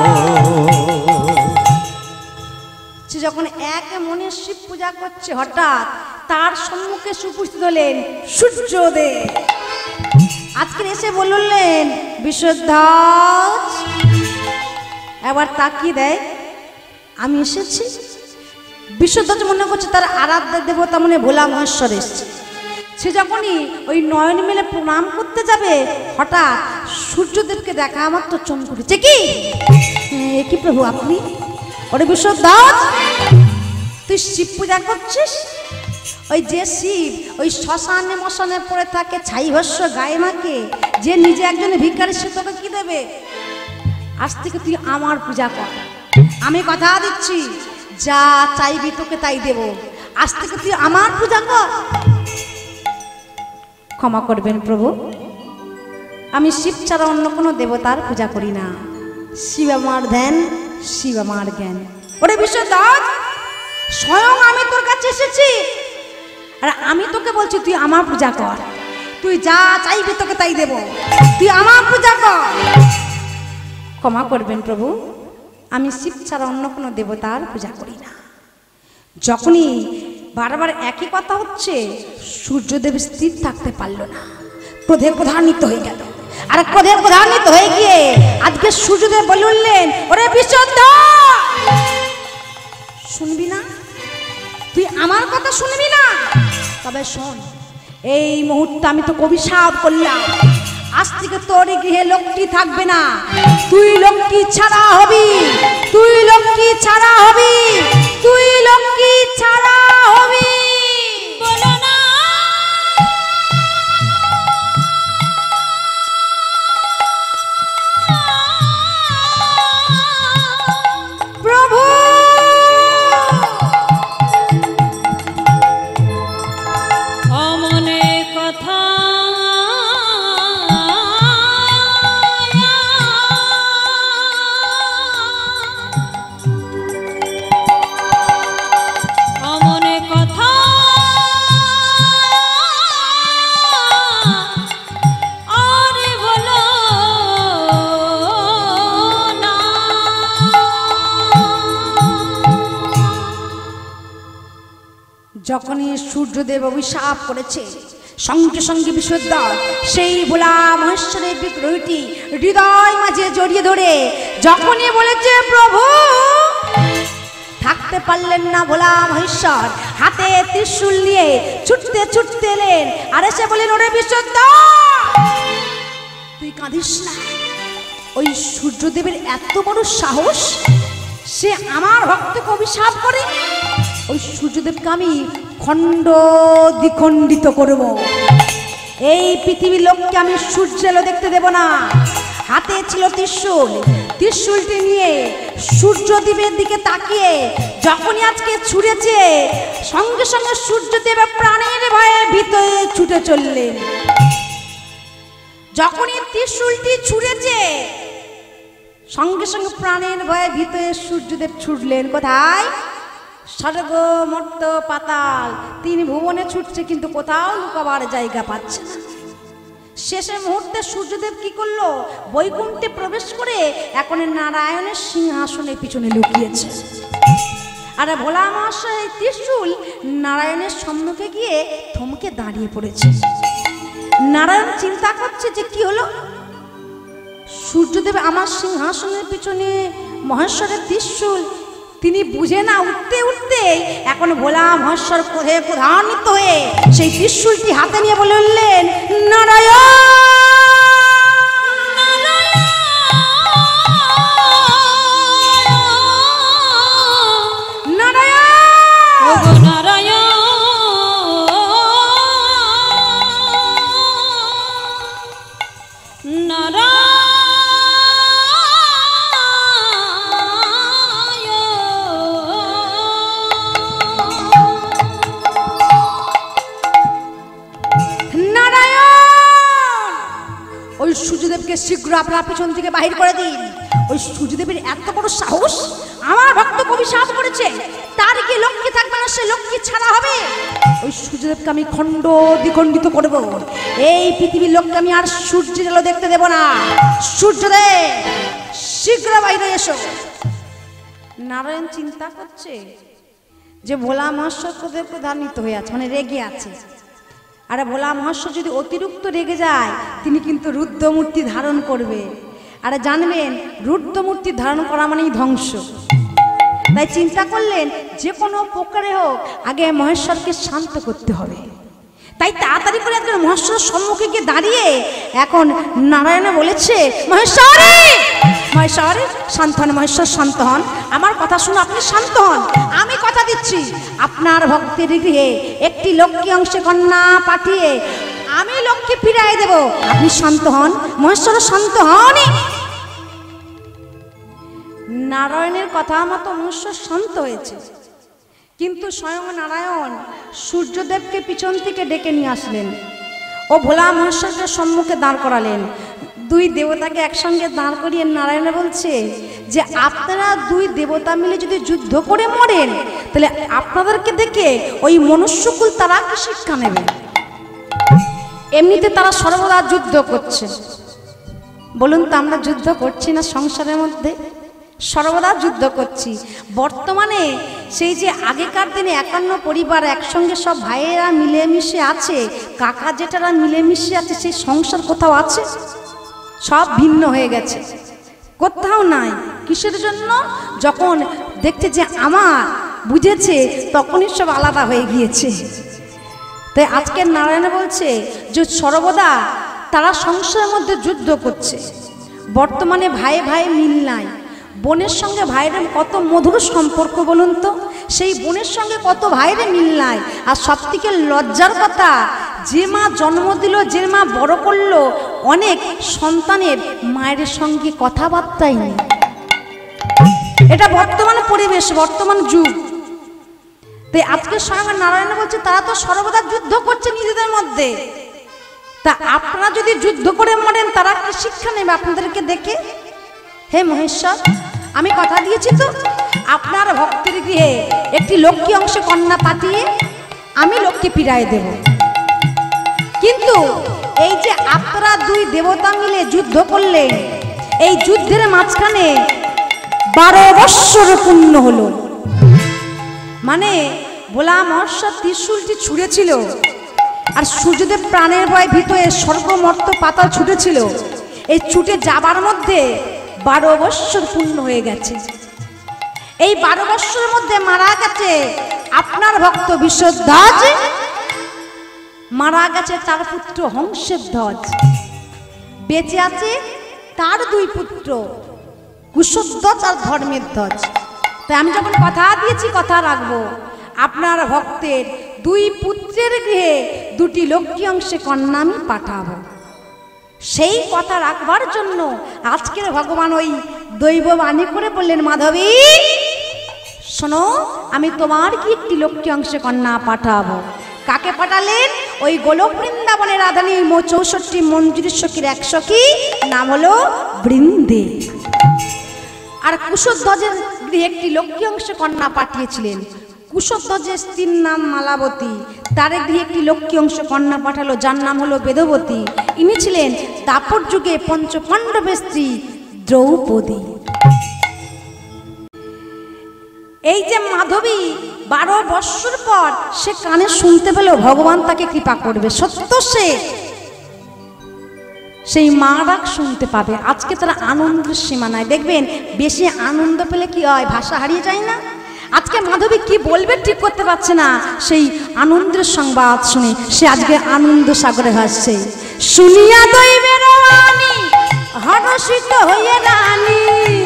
শিবায়। সে যখন এক মনে শিব পূজা করছে, হঠাৎ তার সম্মুখে উপস্থিত হলেন সূর্যদেব। আজকে এসে বললেন, বিশ্বধ্বজ। এবার তাকিয়ে দেয়, আমি এসেছি। বিশ্বধ্বজ মনে করছে তার আরাধ্য দেবতা মনে ভোলা মহেশ্বর এসছে। সে যখনই ওই নয়ন মেলে প্রণাম করতে যাবে, হঠাৎ সূর্যদেবকে দেখা আমার তো চমক উঠেছে। কি এ কি প্রভু আপনি? ওরে বিশ্বধ্বজ, তুই শিব পূজা করছিস? ওই যে শিব ওই শ্মশানে মশানে পড়ে থাকে, ছাই ভস্য গায়ে মাকে, যে নিজে একজন ভিখারি, সে তোকে কি দেবে? আজ থেকে তুই আমার পূজা কর। আমি কথা দিচ্ছি, যা চাইবি তোকে তাই দেব। আজ থেকে তুই আমার পূজা কর। ক্ষমা করবেন প্রভু, আমি শিব ছাড়া অন্য কোনো দেবতার পূজা করি না। শিব আমার ধ্যান, শিব আমার জ্ঞান। ওরে বিশ্বধ্বজ, স্বয়ং আমি তোর কাছে এসেছি, আর আমি তোকে বলছি তুই আমার পূজা কর। তুই যা চাইবি তোকে তাই দেব, তুই আমার পূজা কর। ক্ষমা করবেন প্রভু, আমি শিব ছাড়া অন্য কোনো দেবতার পূজা করি না। যখনই বারবার একই কথা হচ্ছে, সূর্যদেব স্থির থাকতে পারল না, ক্রোধে ক্রোধান্বিত হয়ে গেল। আর ক্রোধে ক্রোধান্বিত হয়ে গিয়ে আজকে সূর্যদেব বলে উঠলেন, ওরে বিশ্বধ্বজ, শুনবি না? তুই আমার কথা শুনবি না? তবে শোন, এই মুহূর্তে আমি তো অভিশাপ করলাম, আজ থেকে তোর গৃহে লক্ষ্মী থাকবে না। তুই লক্ষ্মী ছাড়া হবি, তুই লক্ষ্মী ছাড়া হবি, তুই লক্ষ্মী ছাড়া হবি। বলো না প্রভু, অমনে কথা অমনে কথা আরে বলো না। যখনই সূর্যদেব অভিশাপ করেছে, সঙ্গে সঙ্গে বিশ্বধ্বজ সেই ভোলা মহেশ্বরের বিগ্রহটি হৃদয় মাঝে জড়িয়ে ধরে যখনই বলেছে, প্রভু, থাকতে পারলেন না ভোলা মহেশ্বর, হাতে ত্রিশূল নিয়ে ছুটতে ছুটতে এলেন, আর এসে বলেন, ওরে বিশ্বধ্বজ, তুই কাঁদিস না। ওই সূর্যদেবের এত বড় সাহস, সে আমার ভক্তকে অভিশাপ করে। ওই সূর্যদেবকে আমি খণ্ড দ্বিখণ্ডিত করব। এই পৃথিবীর লোককে আমি সূর্যের আলো দেখতে দেব না। হাতে ছিল ত্রিশূল। ত্রিশূলটি নিয়ে সূর্যদেবের দিকে তাকিয়ে যখনই আজকে ছুঁড়েছে, সঙ্গে সঙ্গে সূর্যদেব প্রাণের ভয়ে ভিতরে ছুটে চললেন। যখনই ত্রিশূলটি ছুঁড়েছে, সঙ্গে সঙ্গে প্রাণের ভয়ে ভিতরে সূর্যদেব ছুটলেন কোথায়? স্বর্গ মর্ত্য পাতাল, তিন ভুবনে ছুটছে, কিন্তু কোথাও লুকাবার জায়গা পাচ্ছে না। শেষের মুহূর্তে সূর্যদেব কি করলো? বৈকুণ্ঠে প্রবেশ করে এখন নারায়ণের সিংহাসনের পিছনে লুকিয়েছে। আর ভোলা মহাশয় ত্রিশূল নারায়ণের সম্মুখে গিয়ে থমকে দাঁড়িয়ে পড়েছে। নারায়ণ চিন্তা করছে যে কি হলো, সূর্যদেব আমার সিংহাসনের পিছনে মহেশ্বরের ত্রিশূল, তিনি বুঝে না উঠতে উঠতে এখন ভোলা মহেশ্বর ক্রোধে ক্রোধান্বিত হয়ে সেই ত্রিশূলটি হাতে নিয়ে বলে উঠলেন, নারায়ণ সূর্যদেবকে শীঘ্র আপনার পিছন থেকে বাহির করে দিন। ওই সূর্যদেবের এত বড় সাহস, আমার ভক্ত কবি সাপ করেছে, তার কি লক্ষ্মী থাকবে না? সে লক্ষ্মী ছাড়া হবে? ওই সূর্যদেবকে আমি খণ্ড দ্বিখণ্ডিত করব। এই পৃথিবীর লোককে আমি আর সূর্যের আলো দেখতে দেব না। সূর্যদেব শীঘ্র বাইরে এসো। নারায়ণ চিন্তা করছে যে ভোলা মহেশ্বর ক্রোধে ক্রোধান্বিত হয়ে আছে, মানে রেগে আছে। আর ভোলা মহেশ্বর যদি অতিরিক্ত রেগে যায়, তিনি কিন্তু রুদ্রমূর্তি ধারণ করবে। আর জানবেন, রুদ্রমূর্তি ধারণ করা মানেই ধ্বংস। তাই চিন্তা করলেন যে কোনো প্রকারে হোক আগে মহেশ্বরকে শান্ত করতে হবে। তাই তাড়াতাড়ি করে একজন মহেশ্বরের সম্মুখে গিয়ে দাঁড়িয়ে এখন নারায়ণে বলেছে, মহেশ্বরী মহেশ্বরী শান্ত হন, মহেশ্বর শান্ত হন, আমার কথা শুনে আপনি শান্ত হন। আমি কথা দিচ্ছি, আপনার ভক্তের গৃহে একটি লক্ষ্মী অংশে কন্যা পাঠিয়ে আমি লক্ষ্মী ফিরাই দেব। আপনি শান্ত হন। মহেশ্বর শান্ত হন। নারায়ণের কথা মতো মহেশ্বর শান্ত হয়েছে, কিন্তু স্বয়ং নারায়ণ সূর্যদেবকে পিছন থেকে ডেকে নিয়ে আসলেন ও ভোলা মহেশ্বরকে সম্মুখে দাঁড় করালেন। দুই দেবতাকে একসঙ্গে দাঁড় করিয়ে নারায়ণ বলছে যে আপনারা দুই দেবতা মিলে যদি যুদ্ধ করে মরেন, তাহলে আপনাদেরকে দেখে ওই মনুষ্যকুল তারা কি শিক্ষা নেবে? এমনিতে তারা সর্বদা যুদ্ধ করছে। বলুন তো, আমরা যুদ্ধ করছি না সংসারের মধ্যে? সর্বদা যুদ্ধ করছি। বর্তমানে সেই যে আগেকার দিনে 51 পরিবার একসঙ্গে সব ভাইয়েরা মিলেমিশে আছে, কাকা জেঠারা মিলেমিশে আছে, সেই সংসার কোথাও আছে? সব ভিন্ন হয়ে গেছে, কোথাও নাই। কিসের জন্য? যখন দেখছে যে আমার বুঝেছে, তখনই সব আলাদা হয়ে গিয়েছে। তাই আজকে নারায়ণ বলছে যে সর্বদা তারা সংসারের মধ্যে যুদ্ধ করছে। বর্তমানে ভাই ভাই মিল নাই। বোনের সঙ্গে ভাইয়ের কত মধুর সম্পর্ক বলুন তো, সেই বোনের সঙ্গে কত ভাইরে মিল নাই। আর সব থেকে লজ্জার কথা, যে মা জন্ম দিল, যে মা বড় করলো, অনেক সন্তানের মায়ের সঙ্গে কথাবার্তাই নেই। এটা বর্তমান পরিবেশ, বর্তমান যুগ। তাই আজকে স্বয়ং নারায়ণ বলছে তারা তো সর্বদা যুদ্ধ করছে নিজেদের মধ্যে। তা আপনারা যদি যুদ্ধ করে মরেন, তারা কি শিক্ষা নেবে আপনাদেরকে দেখে? হে মহেশ্বর, আমি কথা দিয়েছি তো, আপনার ভক্তের গৃহে একটি লক্ষ্মী অংশে কন্যা পাঠিয়ে আমি লক্ষ্মী ফিরাই দেব। কিন্তু এই যে আপনারা দুই দেবতা মিলে যুদ্ধ করলেন, এই যুদ্ধের মাঝখানে 12 বৎসর পূর্ণ হলো। মানে ভোলা মহেশ্বর ত্রিশূলটি ছুঁড়েছিল, আর সূর্যদেব প্রাণের ভয় ভিতরে স্বর্গ মর্ত্য পাতাল ছুটেছিল। এই ছুটে যাবার মধ্যে 12 বৎসর পূর্ণ হয়ে গেছে। এই 12 বৎসরের মধ্যে মারা গেছে আপনার ভক্ত বিশ্বধ্বজ, মারা গেছে তার পুত্র হংসের ধ্বজ, বেঁচে আছে তার 2 পুত্র কুশধ্বজ আর ধর্মের ধ্বজ। তাই আমি যখন কথা দিয়েছি কথা রাখবো, আপনার ভক্তের 2 পুত্রের গৃহে 2টি লক্ষ্মী অংশে কন্যা আমি পাঠাবো। সেই কথা রাখবার জন্য আজকের ভগবান ওই দৈব বাণী করে বললেন, মাধবী শোনো, আমি তোমার কি একটি লক্ষ্মী অংশে কন্যা পাঠাবো। কাকে পাঠালেন? ওই গোলক বৃন্দাবনের রাধানী 64 মঞ্জুরি সখীর এক সখী, নাম হলো বৃন্দে। আর কুশধ্বজের গৃহে একটি লক্ষ্মী অংশে কন্যা পাঠিয়েছিলেন। কুশধ্বজের স্ত্রীর নাম মালাবতী, তার গৃহে একটি লক্ষ্মী অংশ কন্যা পাঠালো, যার নাম হলো বেদবতী। ইনি ছিলেন দাপর যুগে পঞ্চপাণ্ডবের স্ত্রী দ্রৌপদী। এই যে মাধবী 12 বৎসর পর সে কানে শুনতে পেল ভগবান তাকে কৃপা করবে, সত্য সে সেই মা ডাক শুনতে পাবে। আজকে তারা আনন্দের সীমা নাই। দেখবেন বেশি আনন্দ পেলে কি হয়, ভাষা হারিয়ে যায় না। আজকে মাধবী কি বলবে ঠিক করতে পারছে না, সেই আনন্দের সংবাদ শুনে সে আজকে আনন্দ সাগরে ভাসছে। শুনিয়া দৈবের বাণী হরষিত হইয়া রানী,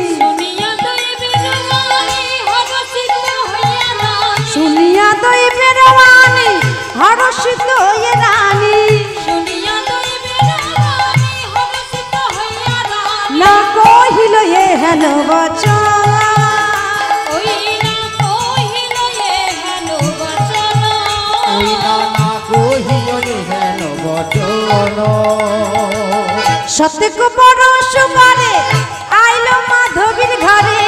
শুনিয়া দৈবের বাণী হরষিত হইয়া রানী, না কহিল এ হেন বচন, সত্যক পরশ করে আইল মাধবীর ঘরে,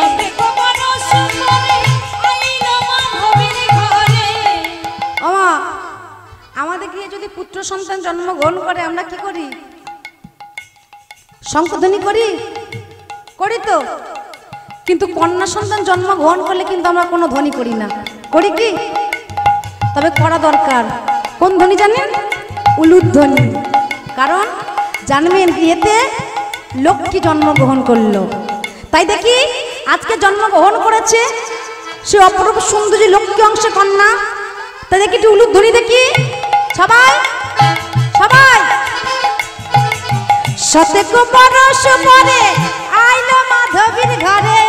আমাদের গিয়ে যদি পুত্র সন্তান জন্মগ্রহণ করে আমরা কি করি? শঙ্খধ্বনি করি, করি তো। কিন্তু কন্যা সন্তান জন্মগ্রহণ করলে কিন্তু আমরা কোনো ধ্বনি করি না, করি কি? তবে করা দরকার। কোন ধ্বনি জানেন? উলুধ্বনি। কারণ জানবেন এতে লক্ষ্মী জন্মগ্রহণ করলো। তাই দেখি আজকে জন্মগ্রহণ করেছে সে অপরূপ সুন্দরী লক্ষ্মী অংশে কন্যা। তাই দেখি একটু উলুধ্বনি দেখি সবাই সবাই। সতেক বরষ পরে আইলো মাধবীর ঘরে,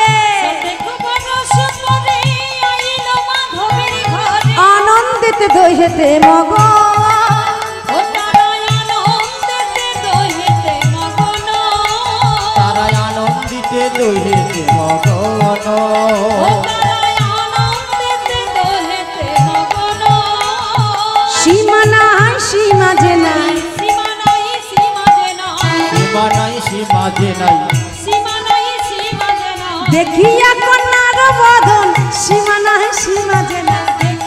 আনন্দিত দইহেতে মগন, তারা আনন্দিতে দইহেতে মগন, সীমা নাই সীমা যে নাই, সীমা নাই সীমা যে নাই, দেখিয়া কন্যার বদন সীমা নাই সীমা যে নাই,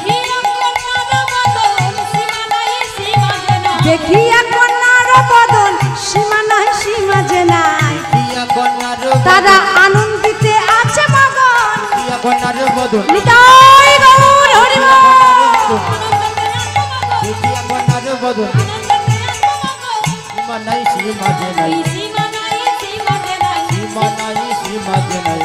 দেখিয়া কন্যার বদন সীমা নাই সীমা যে নাই, তারা আনন্দিতে আছে মগন, নিতাই গৌর হরি বল। সীমা নাই সীমা যে নাই, সীমা নাই সীমা যে নাই।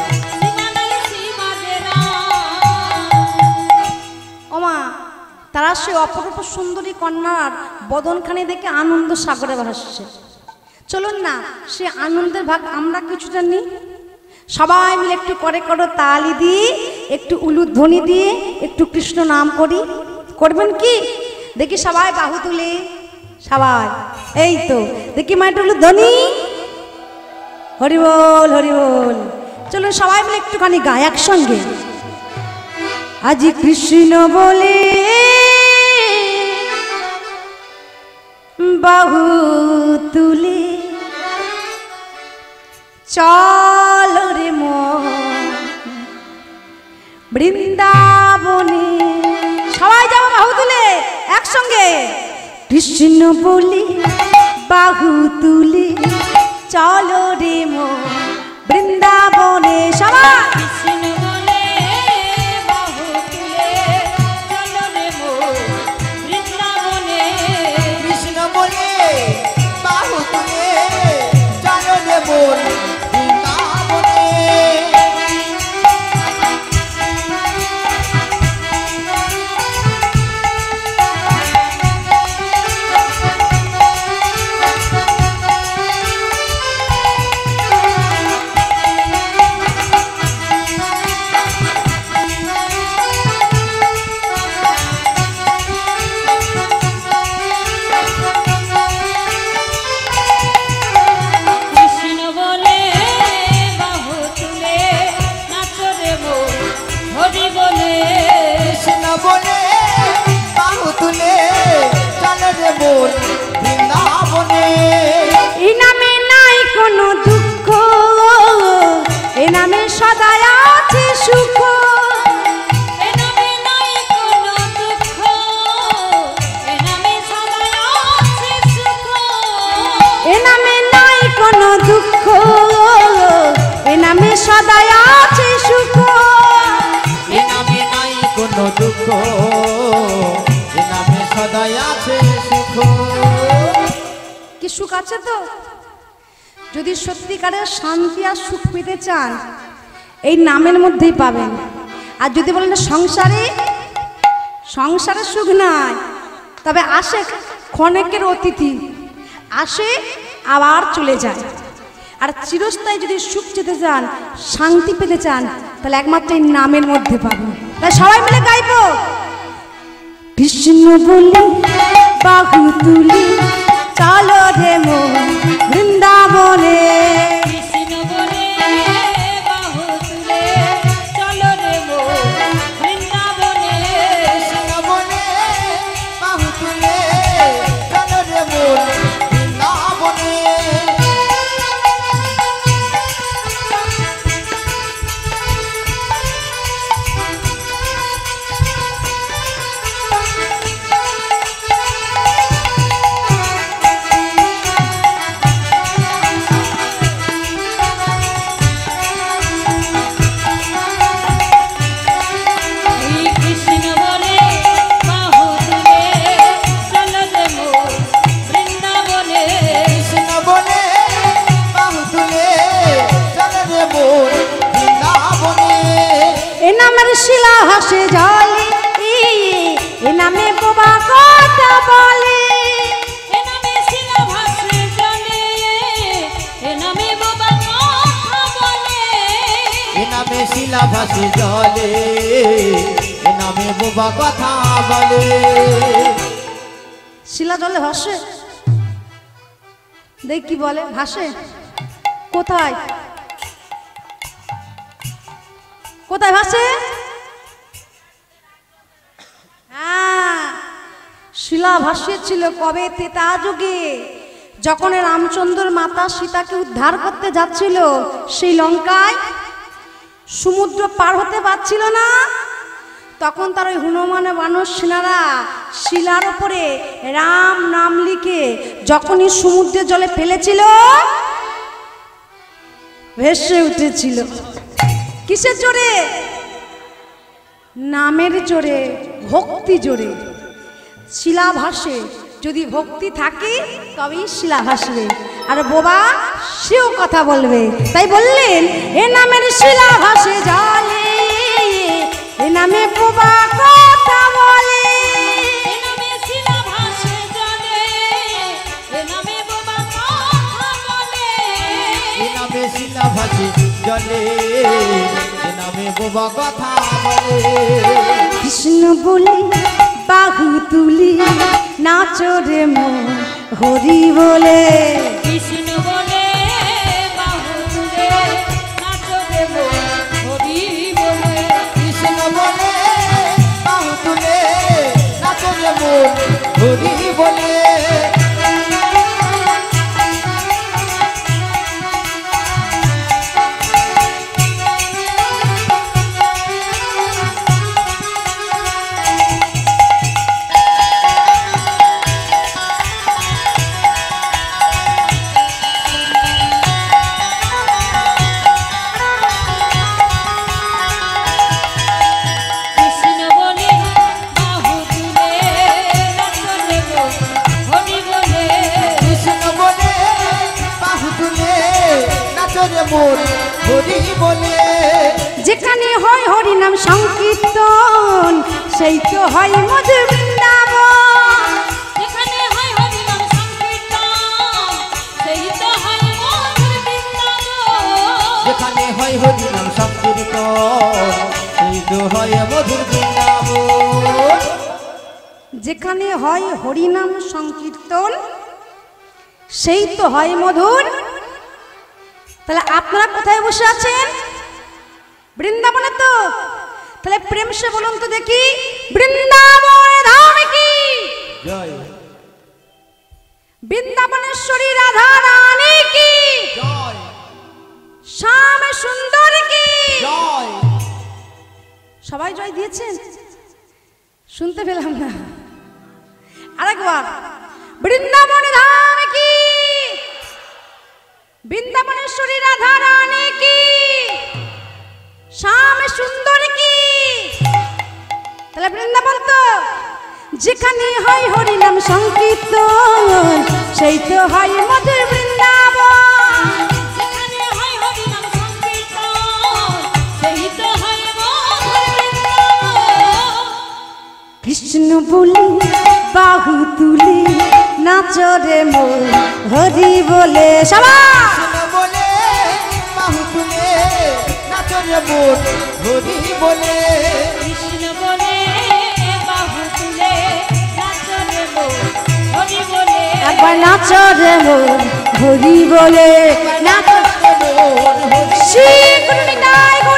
ওমা, তারা সে অপরূপ সুন্দরী কন্যার বদনখানি দেখে আনন্দ সাগরে ভাসছে। চলুন না সে আনন্দের ভাগ আমরা কিছুটা নিই। সবাই মিলে একটু করে করো তালি দিয়ে, একটু উলুধ্বনি দিয়ে, একটু কৃষ্ণ নাম করি। করবেন কি? দেখি সবাই বাহু তুলে, সবাই এই তো দেখি মা একটু উলুধ্বনি, হরি বল হরি বল। চলুন সবাই মিলে একটুখানি গায় একসঙ্গে। আজি কৃষ্ণ বলে বাহু তুলে চল রে মন বৃন্দাবনে। সবাই যাবো বাহু তুলে একসঙ্গে। কৃষ্ণ বলে বাহু তুলে চল রে মন বৃন্দাবনে। সবাই বলে বাহু তুলে চলো রে মন বৃন্দাবনে। এই নামে নাই কোনো দুঃখ, এ নামে সদাই আছে সুখ। এ নামে নাই কোনো দুঃখ, এ নামে সদাই আছে সুখ। এ নামে নাই কোনো দুঃখ, এ নামে সদাই আছে সুখ। এ নামে নাই কোনো দুঃখ, এ নামে সদাই আছে সুখ। কি সুখ আছে তো? যদি সত্যিকারের শান্তি আর সুখ পেতে চান এই নামের মধ্যেই পাবেন। আর যদি বলেন সংসারে, সংসারে সুখ নাই, তবে আসে ক্ষণেকের অতিথি, আসে আবার চলে যায়। আর চিরস্থায়ী যদি সুখ পেতে চান, শান্তি পেতে চান, তাহলে একমাত্র এই নামের মধ্যে পাবেন। তাই সবাই মিলে গাইব, কৃষ্ণ বলি বাহু তুলি চলো রে মন বৃন্দাবনে। কৃষ্ণ বলে বাহু তুলে চলো রে মন বৃন্দাবনে। কৃষ্ণ বলে বাহু তুলে চলো রে মন বৃন্দাবনে। কৃষ্ণ বলে বাহু তুলে চলো রে মন বৃন্দাবনে। কৃষ্ণ বলে বাহু তুলে চলো রে মন বৃন্দাবনে। এ নামের শিলা হাসে জলে, এ নামে বোবা কথা বলে। এ নামে শিলা ভাসে জলে, এ নামে বোবা কথা বলে। এ নামে শিলা ভাসে জলে, এ নামে বোবা কথা বলে। শিলা জলে ভাসে, দেখ কি বলে ভাসে কোথায়, কোথায় ভাসে? হ্যাঁ, শিলা ভাসিয়েছিল কবে? ত্রেতা যুগে, যখন রামচন্দ্র মাতা সীতাকে উদ্ধার করতে যাচ্ছিল সেই লঙ্কায়, সমুদ্র পার হতে পারছিল না, তখন তার ওই হনুমানে বানর সেনারা শিলার উপরে রাম নাম লিখে যখনই সমুদ্রের জলে ফেলেছিল, ভেসে উঠেছিল। কিসের জোরে? নামের জোরে, ভক্তি জোরে। শিলা ভাসে, যদি ভক্তি থাকে তবেই শিলা ভাসবে। আর বোবা সেও কথা বলবে। তাই বললেন এ নামের শিলা ভাসে জলে, এ নামে বোবা কথা বলে। এ নামে শিলা ভাসে জলে, এ নামে বোবা কথা বলে। এ নামে শিলা ভাসে জলে, এ নামে বোবা কথা বলে। কৃষ্ণ বলি বাহু তুলি নাচো রে মন হরি বলে। কৃষ্ণ বলে বাহু তুলে নাচো রে মন হরি বলে। কৃষ্ণ বলে বাহু তুলে নাচো রে মন হরি বলে। কৃষ্ণ বলে বাহু তুলে নাচো রে মন হরি বলে। কৃষ্ণ বলে বাহু তুলে নাচো রে মন হরি বলে। যেখানে হয় হরি নাম সংকীর্তন, সেই তো হয় মধুর বৃন্দাবন। যেখানে হয় হরি নাম সংকীর্তন, সেই তো হয় মধুর বৃন্দাবন। যেখানে হয় হরি নাম সংকীর্তন, সেই তো হয় মধুর বৃন্দাবন। যেখানে হয় হরিনাম সংকীর্তন, সেই তো হয় মধুর। তাহলে আপনারা কোথায় বসে আছেন? বৃন্দাবনে তো। তাহলে প্রেম সে বলুন তো দেখি। বৃন্দাবন ধাম কি জয় বৃন্দাবনেশ্বরী রাধা রানী কি জয় শ্যাম সুন্দর কি জয় সবাই জয় দিয়েছেন শুনতে পেলাম না আরেকবার বৃন্দাবন ধাম কি বৃন্দাবনেশ্বরী রাধা রানী কি শ্যাম সুন্দর কি তাহলে বৃন্দাবন তো যেখানে হয় হরিনাম সংকীর্তন সেই তো হয় মধুর বৃন্দাবন যেখানে হয় হরিনাম সংকীর্তন সেই তো হয় মধুর বৃন্দাবন। কৃষ্ণ বলে বাহু তুলে নাচরে মোর হরি বলে সবাই কৃষ্ণ বলে বাহু তুলে নাচরে মোর হরি বলে কৃষ্ণ বলে বাহু তুলে নাচরে মোর হরি বলে একবার নাচরে মোর হরি বলে নাচ নাচরে মোর হরি শ্রী গুরু নিতাই গৌর